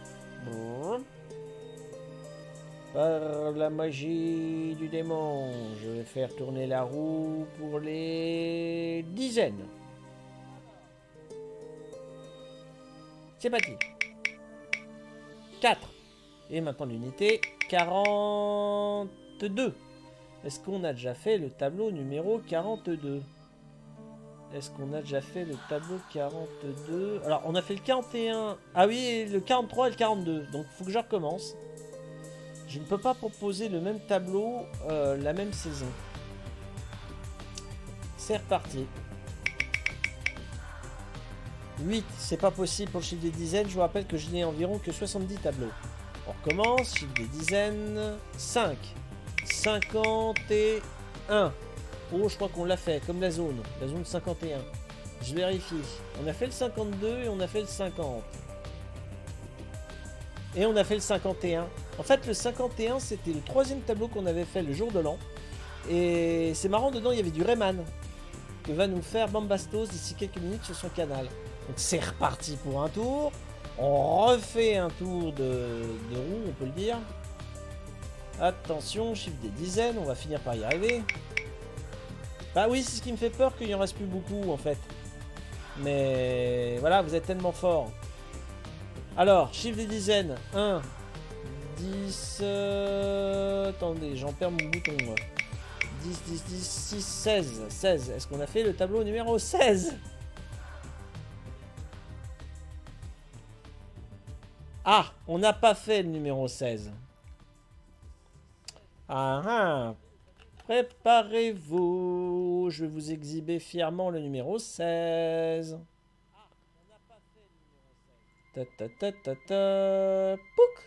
par la magie du démon, je vais faire tourner la roue pour les dizaines. C'est parti. 4. Et maintenant l'unité 42. Est-ce qu'on a déjà fait le tableau numéro 42? Est-ce qu'on a déjà fait le tableau 42? Alors, on a fait le 41. Ah oui, le 43 et le 42. Donc, il faut que je recommence. Je ne peux pas proposer le même tableau la même saison. C'est reparti. 8, c'est pas possible pour le chiffre des dizaines. Je vous rappelle que je n'ai environ que 70 tableaux. On recommence. Chiffre des dizaines. 5. 51. Oh, je crois qu'on l'a fait, comme la zone 51. Je vérifie. On a fait le 52 et on a fait le 50. Et on a fait le 51. En fait, le 51, c'était le troisième tableau qu'on avait fait le jour de l'an. Et c'est marrant, dedans, il y avait du Rayman que va nous faire Bambastos d'ici quelques minutes sur son canal. Donc c'est reparti pour un tour. On refait un tour de roue, on peut le dire. Attention, chiffre des dizaines, on va finir par y arriver. Bah oui, c'est ce qui me fait peur qu'il n'y en reste plus beaucoup en fait. Mais voilà, vous êtes tellement fort. Alors, chiffre des dizaines. 1, 10... attendez, j'en perds mon bouton. Moi. 10, 10, 10, 6, 16. 16. Est-ce qu'on a fait le tableau numéro 16? Ah, on n'a pas fait le numéro 16. Ah ah. Préparez-vous. Je vais vous exhiber fièrement le numéro 16. Ta ta ta ta ta. Pouc.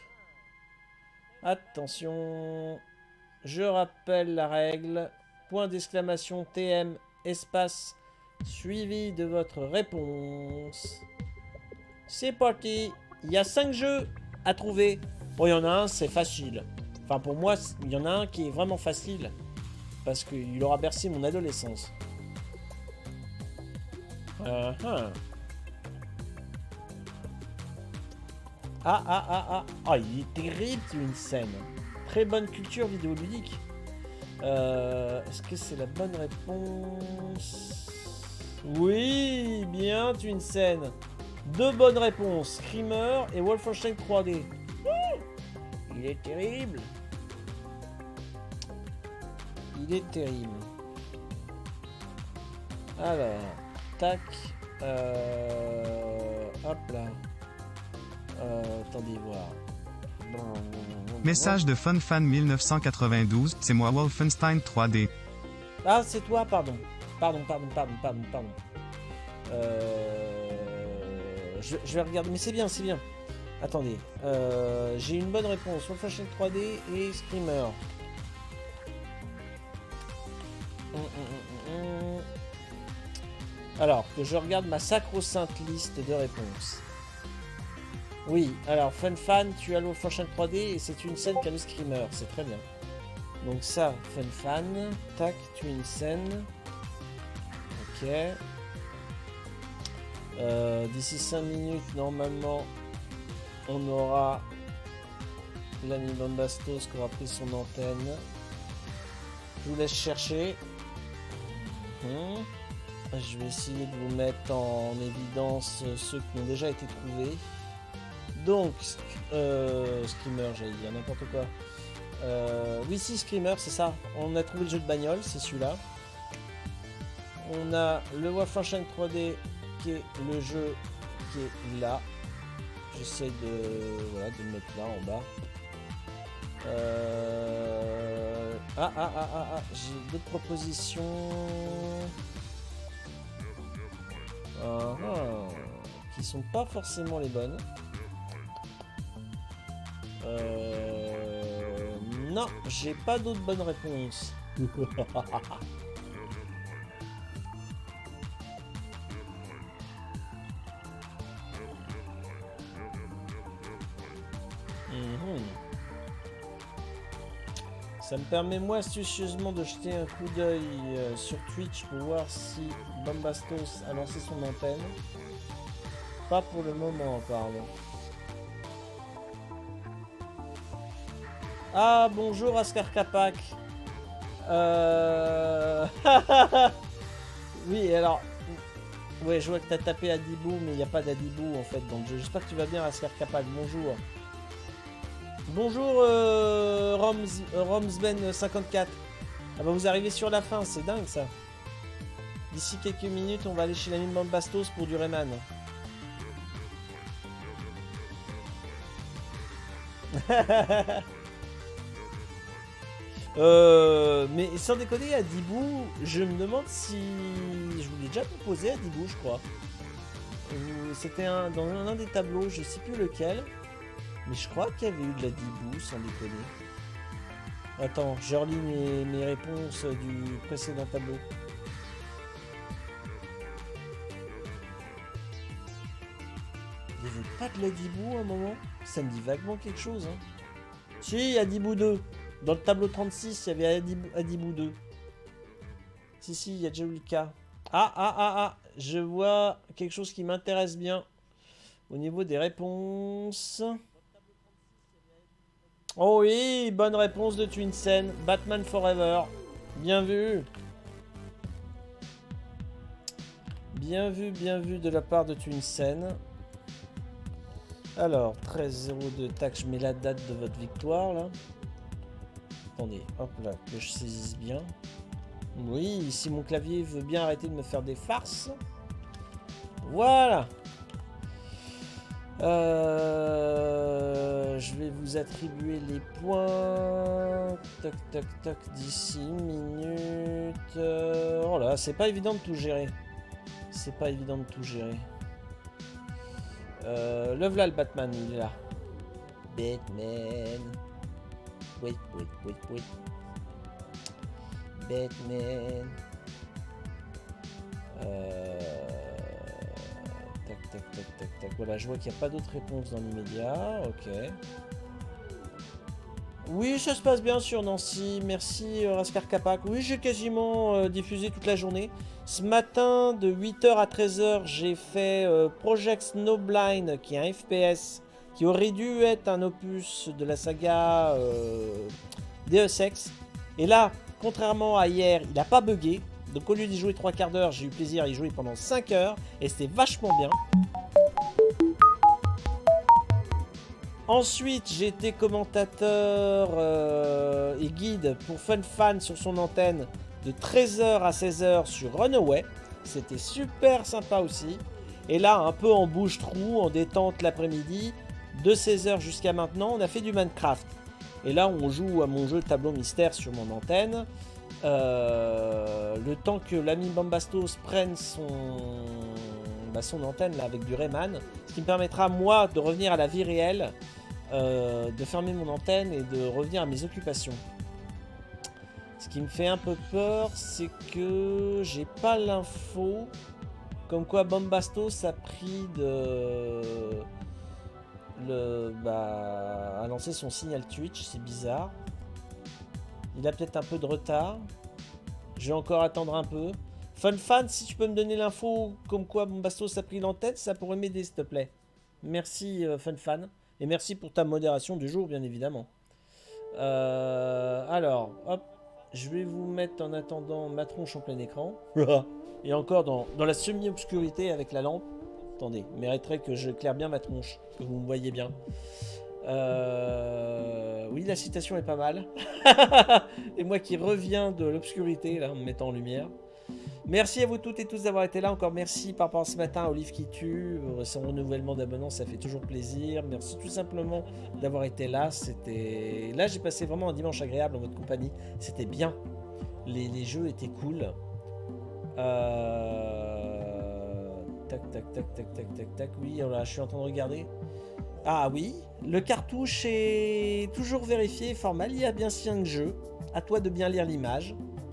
Attention. Je rappelle la règle. Point d'exclamation TM espace suivi de votre réponse. C'est parti. Il y a 5 jeux à trouver. Bon, il y en a un, c'est facile. Enfin, pour moi, il y en a un qui est vraiment facile. Parce qu'il aura bercé mon adolescence. Ah, il est terrible, Twin Sen. Très bonne culture vidéoludique. Est-ce que c'est la bonne réponse? Oui, bien, Twin Sen. 2 bonnes réponses. Screamer et Wolfenstein 3D. Il est terrible. Il est terrible. Alors, tac. Hop là. Attendez voir. Message de FunFan 1992, c'est moi Wolfenstein 3D. Ah, c'est toi, pardon. Pardon. Je vais regarder, mais c'est bien. Attendez. J'ai une bonne réponse. Wolfenstein 3D et Screamer. Alors, que je regarde ma sacro-sainte liste de réponses. Oui, alors, FunFan, tu as le Wolfenstein 3D et c'est une scène qui a le Screamer. C'est très bien. Donc ça, FunFan. Tac, tu as une scène. Ok. D'ici 5 minutes, normalement, on aura l'ami Bombastos qui aura pris son antenne. Je vous laisse chercher. Je vais essayer de vous mettre en évidence ceux qui ont déjà été trouvés. Donc, Screamer, j'allais dire n'importe quoi. Oui, si, Screamer, c'est ça. On a trouvé le jeu de bagnole, c'est celui-là. On a le Wolfenstein 3D qui est le jeu qui est là. J'essaie de, voilà, de le mettre là en bas. J'ai d'autres propositions qui sont pas forcément les bonnes. Non, j'ai pas d'autres bonnes réponses. Ça me permet moi astucieusement de jeter un coup d'œil sur Twitch pour voir si Bombastos a lancé son antenne. Pas pour le moment, pardon. Ah, bonjour Askar Kapak. Oui, alors... Ouais, je vois que t'as tapé Adibou, mais il n'y a pas d'Adibou en fait dans le jeu. J'espère que tu vas bien, Askar Kapak. Bonjour. Bonjour Romsben54. Ah bah vous arrivez sur la fin, c'est dingue ça. D'ici quelques minutes, on va aller chez l'ami Bombastos pour du Rayman. Mais sans déconner, Adibou, je me demande si... Je vous l'ai déjà proposé Adibou, je crois. C'était dans un des tableaux, je sais plus lequel. Mais je crois qu'il y avait eu de la Dibou, sans déconner. Attends, je relis mes réponses du précédent tableau. Il n'y avait pas de la Dibou à un moment? Ça me dit vaguement quelque chose. Hein. Si, Adibou 2. Dans le tableau 36, il y avait Adibou 2. Si, il y a déjà eu le cas. Je vois quelque chose qui m'intéresse bien. Au niveau des réponses... Oh oui, bonne réponse de Twinsen. Batman Forever. Bien vu. Bien vu de la part de Twinsen. Alors, 13-02, tac, je mets la date de votre victoire, là. Attendez, hop là, que je saisisse bien. Oui, si mon clavier veut bien arrêter de me faire des farces. Voilà. Je vais vous attribuer les points. Tac, tac, tac, d'ici une minute. Oh là, c'est pas évident de tout gérer. C'est pas évident de tout gérer. Le voilà le Batman, il est là. Batman. Wait. Batman. Tac. Voilà, je vois qu'il n'y a pas d'autres réponses dans l'immédiat. Ok. Oui, ça se passe bien sur Nancy. Merci Raskar Kapak. Oui, j'ai quasiment diffusé toute la journée. Ce matin, de 8h à 13h, j'ai fait Project Snowblind, qui est un FPS, qui aurait dû être un opus de la saga Deus Ex. Et là, contrairement à hier, il n'a pas bugué. Donc au lieu d'y jouer 3 quarts d'heure, j'ai eu plaisir à y jouer pendant 5 heures. Et c'était vachement bien. Ensuite, j'ai été commentateur et guide pour FunFan sur son antenne de 13h à 16h sur Runaway. C'était super sympa aussi. Et là, un peu en bouche-trou, en détente l'après-midi, de 16h jusqu'à maintenant, on a fait du Minecraft. Et là, on joue à mon jeu Tableau Mystère sur mon antenne. Le temps que l'ami Bombastos prenne son antenne là, avec du Rayman, ce qui me permettra, moi, de revenir à la vie réelle, de fermer mon antenne et de revenir à mes occupations. Ce qui me fait un peu peur, c'est que j'ai pas l'info comme quoi Bombastos a pris a lancé son signal Twitch. C'est bizarre. Il a peut-être un peu de retard. Je vais encore attendre un peu. FunFan, si tu peux me donner l'info comme quoi Bombastos a pris l'antenne, ça pourrait m'aider, s'il te plaît. Merci FunFan. Et merci pour ta modération du jour, bien évidemment. Alors, hop. Je vais vous mettre en attendant ma tronche en plein écran. Et encore dans la semi-obscurité avec la lampe. Attendez, il mériterait que je claire bien ma tronche, que vous me voyez bien. Oui, la citation est pas mal. Et moi qui reviens de l'obscurité, là, en me mettant en lumière. Merci à vous toutes et tous d'avoir été là. Encore merci par rapport à ce matin à Olive qui tue. Son renouvellement d'abonnement, ça fait toujours plaisir. Merci tout simplement d'avoir été là. Là, j'ai passé vraiment un dimanche agréable en votre compagnie. C'était bien. Les jeux étaient cool. Tac. Oui, voilà, je suis en train de regarder. Ah oui, le cartouche est toujours vérifié, formal. Il y a bien 5 jeux. À toi de bien lire l'image.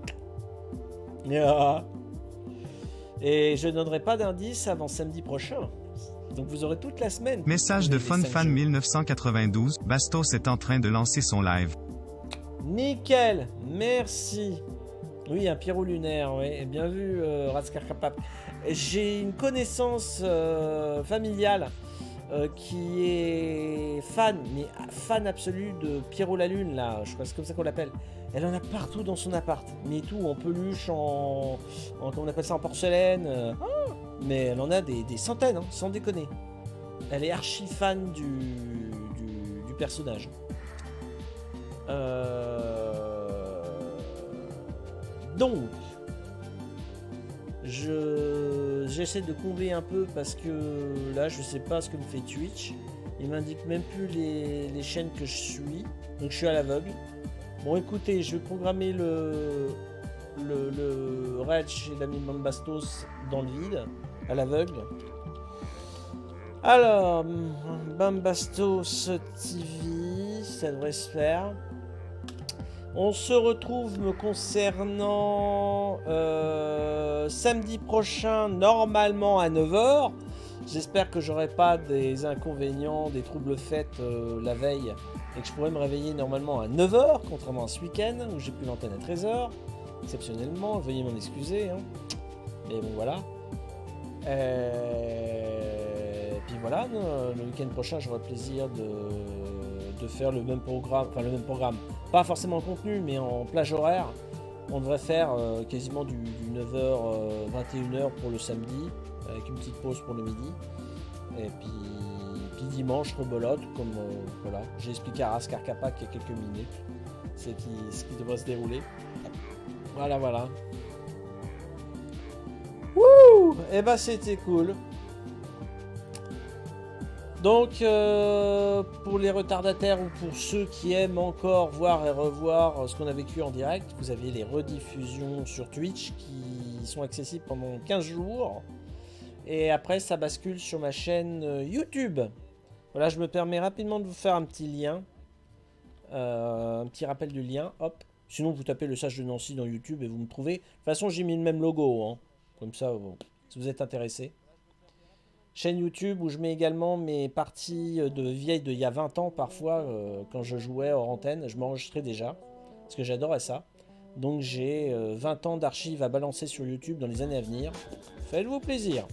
Et je ne donnerai pas d'indice avant samedi prochain. Donc vous aurez toute la semaine. Message de FunFan 1992. Bastos est en train de lancer son live. Nickel, merci. Oui, un Pierrot lunaire, oui. Bien vu, Raskar Kapap. J'ai une connaissance familiale qui est fan, mais fan absolu de Pierrot la Lune, là. Je crois que c'est comme ça qu'on l'appelle. Elle en a partout dans son appart. Mais tout, en peluche, comment on appelle ça, en porcelaine. Mais elle en a des centaines, hein, sans déconner. Elle est archi fan du personnage. Donc, j'essaie de combler un peu parce que là, je sais pas ce que me fait Twitch. Il m'indique même plus les chaînes que je suis. Donc, je suis à l'aveugle. Bon, écoutez, je vais programmer le raid chez l'ami Bombastos dans le vide, à l'aveugle. Alors, Bombastos TV, ça devrait se faire. On se retrouve me concernant samedi prochain, normalement à 9h. J'espère que j'aurai pas des inconvénients, des troubles faits la veille et que je pourrai me réveiller normalement à 9h, contrairement à ce week-end où j'ai pris l'antenne à 13h. Exceptionnellement, veuillez m'en excuser. Hein. Mais bon, voilà. Et puis voilà, le week-end prochain, j'aurai le plaisir de de faire le même programme, enfin le même programme, pas forcément en contenu, mais en plage horaire. On devrait faire quasiment du 9h, 21h pour le samedi, avec une petite pause pour le midi. Et puis dimanche, rebolote, comme voilà. J'ai expliqué à Raskar Kapak il y a quelques minutes ce qui devrait se dérouler. Voilà, voilà. Wouh! Et bah c'était cool. Donc, pour les retardataires ou pour ceux qui aiment encore voir et revoir ce qu'on a vécu en direct, vous avez les rediffusions sur Twitch qui sont accessibles pendant 15 jours. Et après, ça bascule sur ma chaîne YouTube. Voilà, je me permets rapidement de vous faire un petit lien. Un petit rappel du lien. Hop. Sinon, vous tapez le Sage de Nancy dans YouTube et vous me trouvez. De toute façon, j'ai mis le même logo. Hein. Comme ça, si vous êtes intéressé. Chaîne YouTube où je mets également mes parties de vieilles d'il y a 20 ans parfois quand je jouais hors antenne, je m'enregistrais déjà parce que j'adorais ça. Donc j'ai 20 ans d'archives à balancer sur YouTube dans les années à venir. Faites-vous plaisir.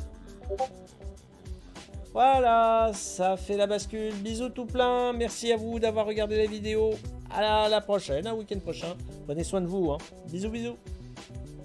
Voilà, ça fait la bascule. Bisous tout plein. Merci à vous d'avoir regardé la vidéo. À la prochaine, un week-end prochain. Prenez soin de vous. Hein. Bisous, bisous.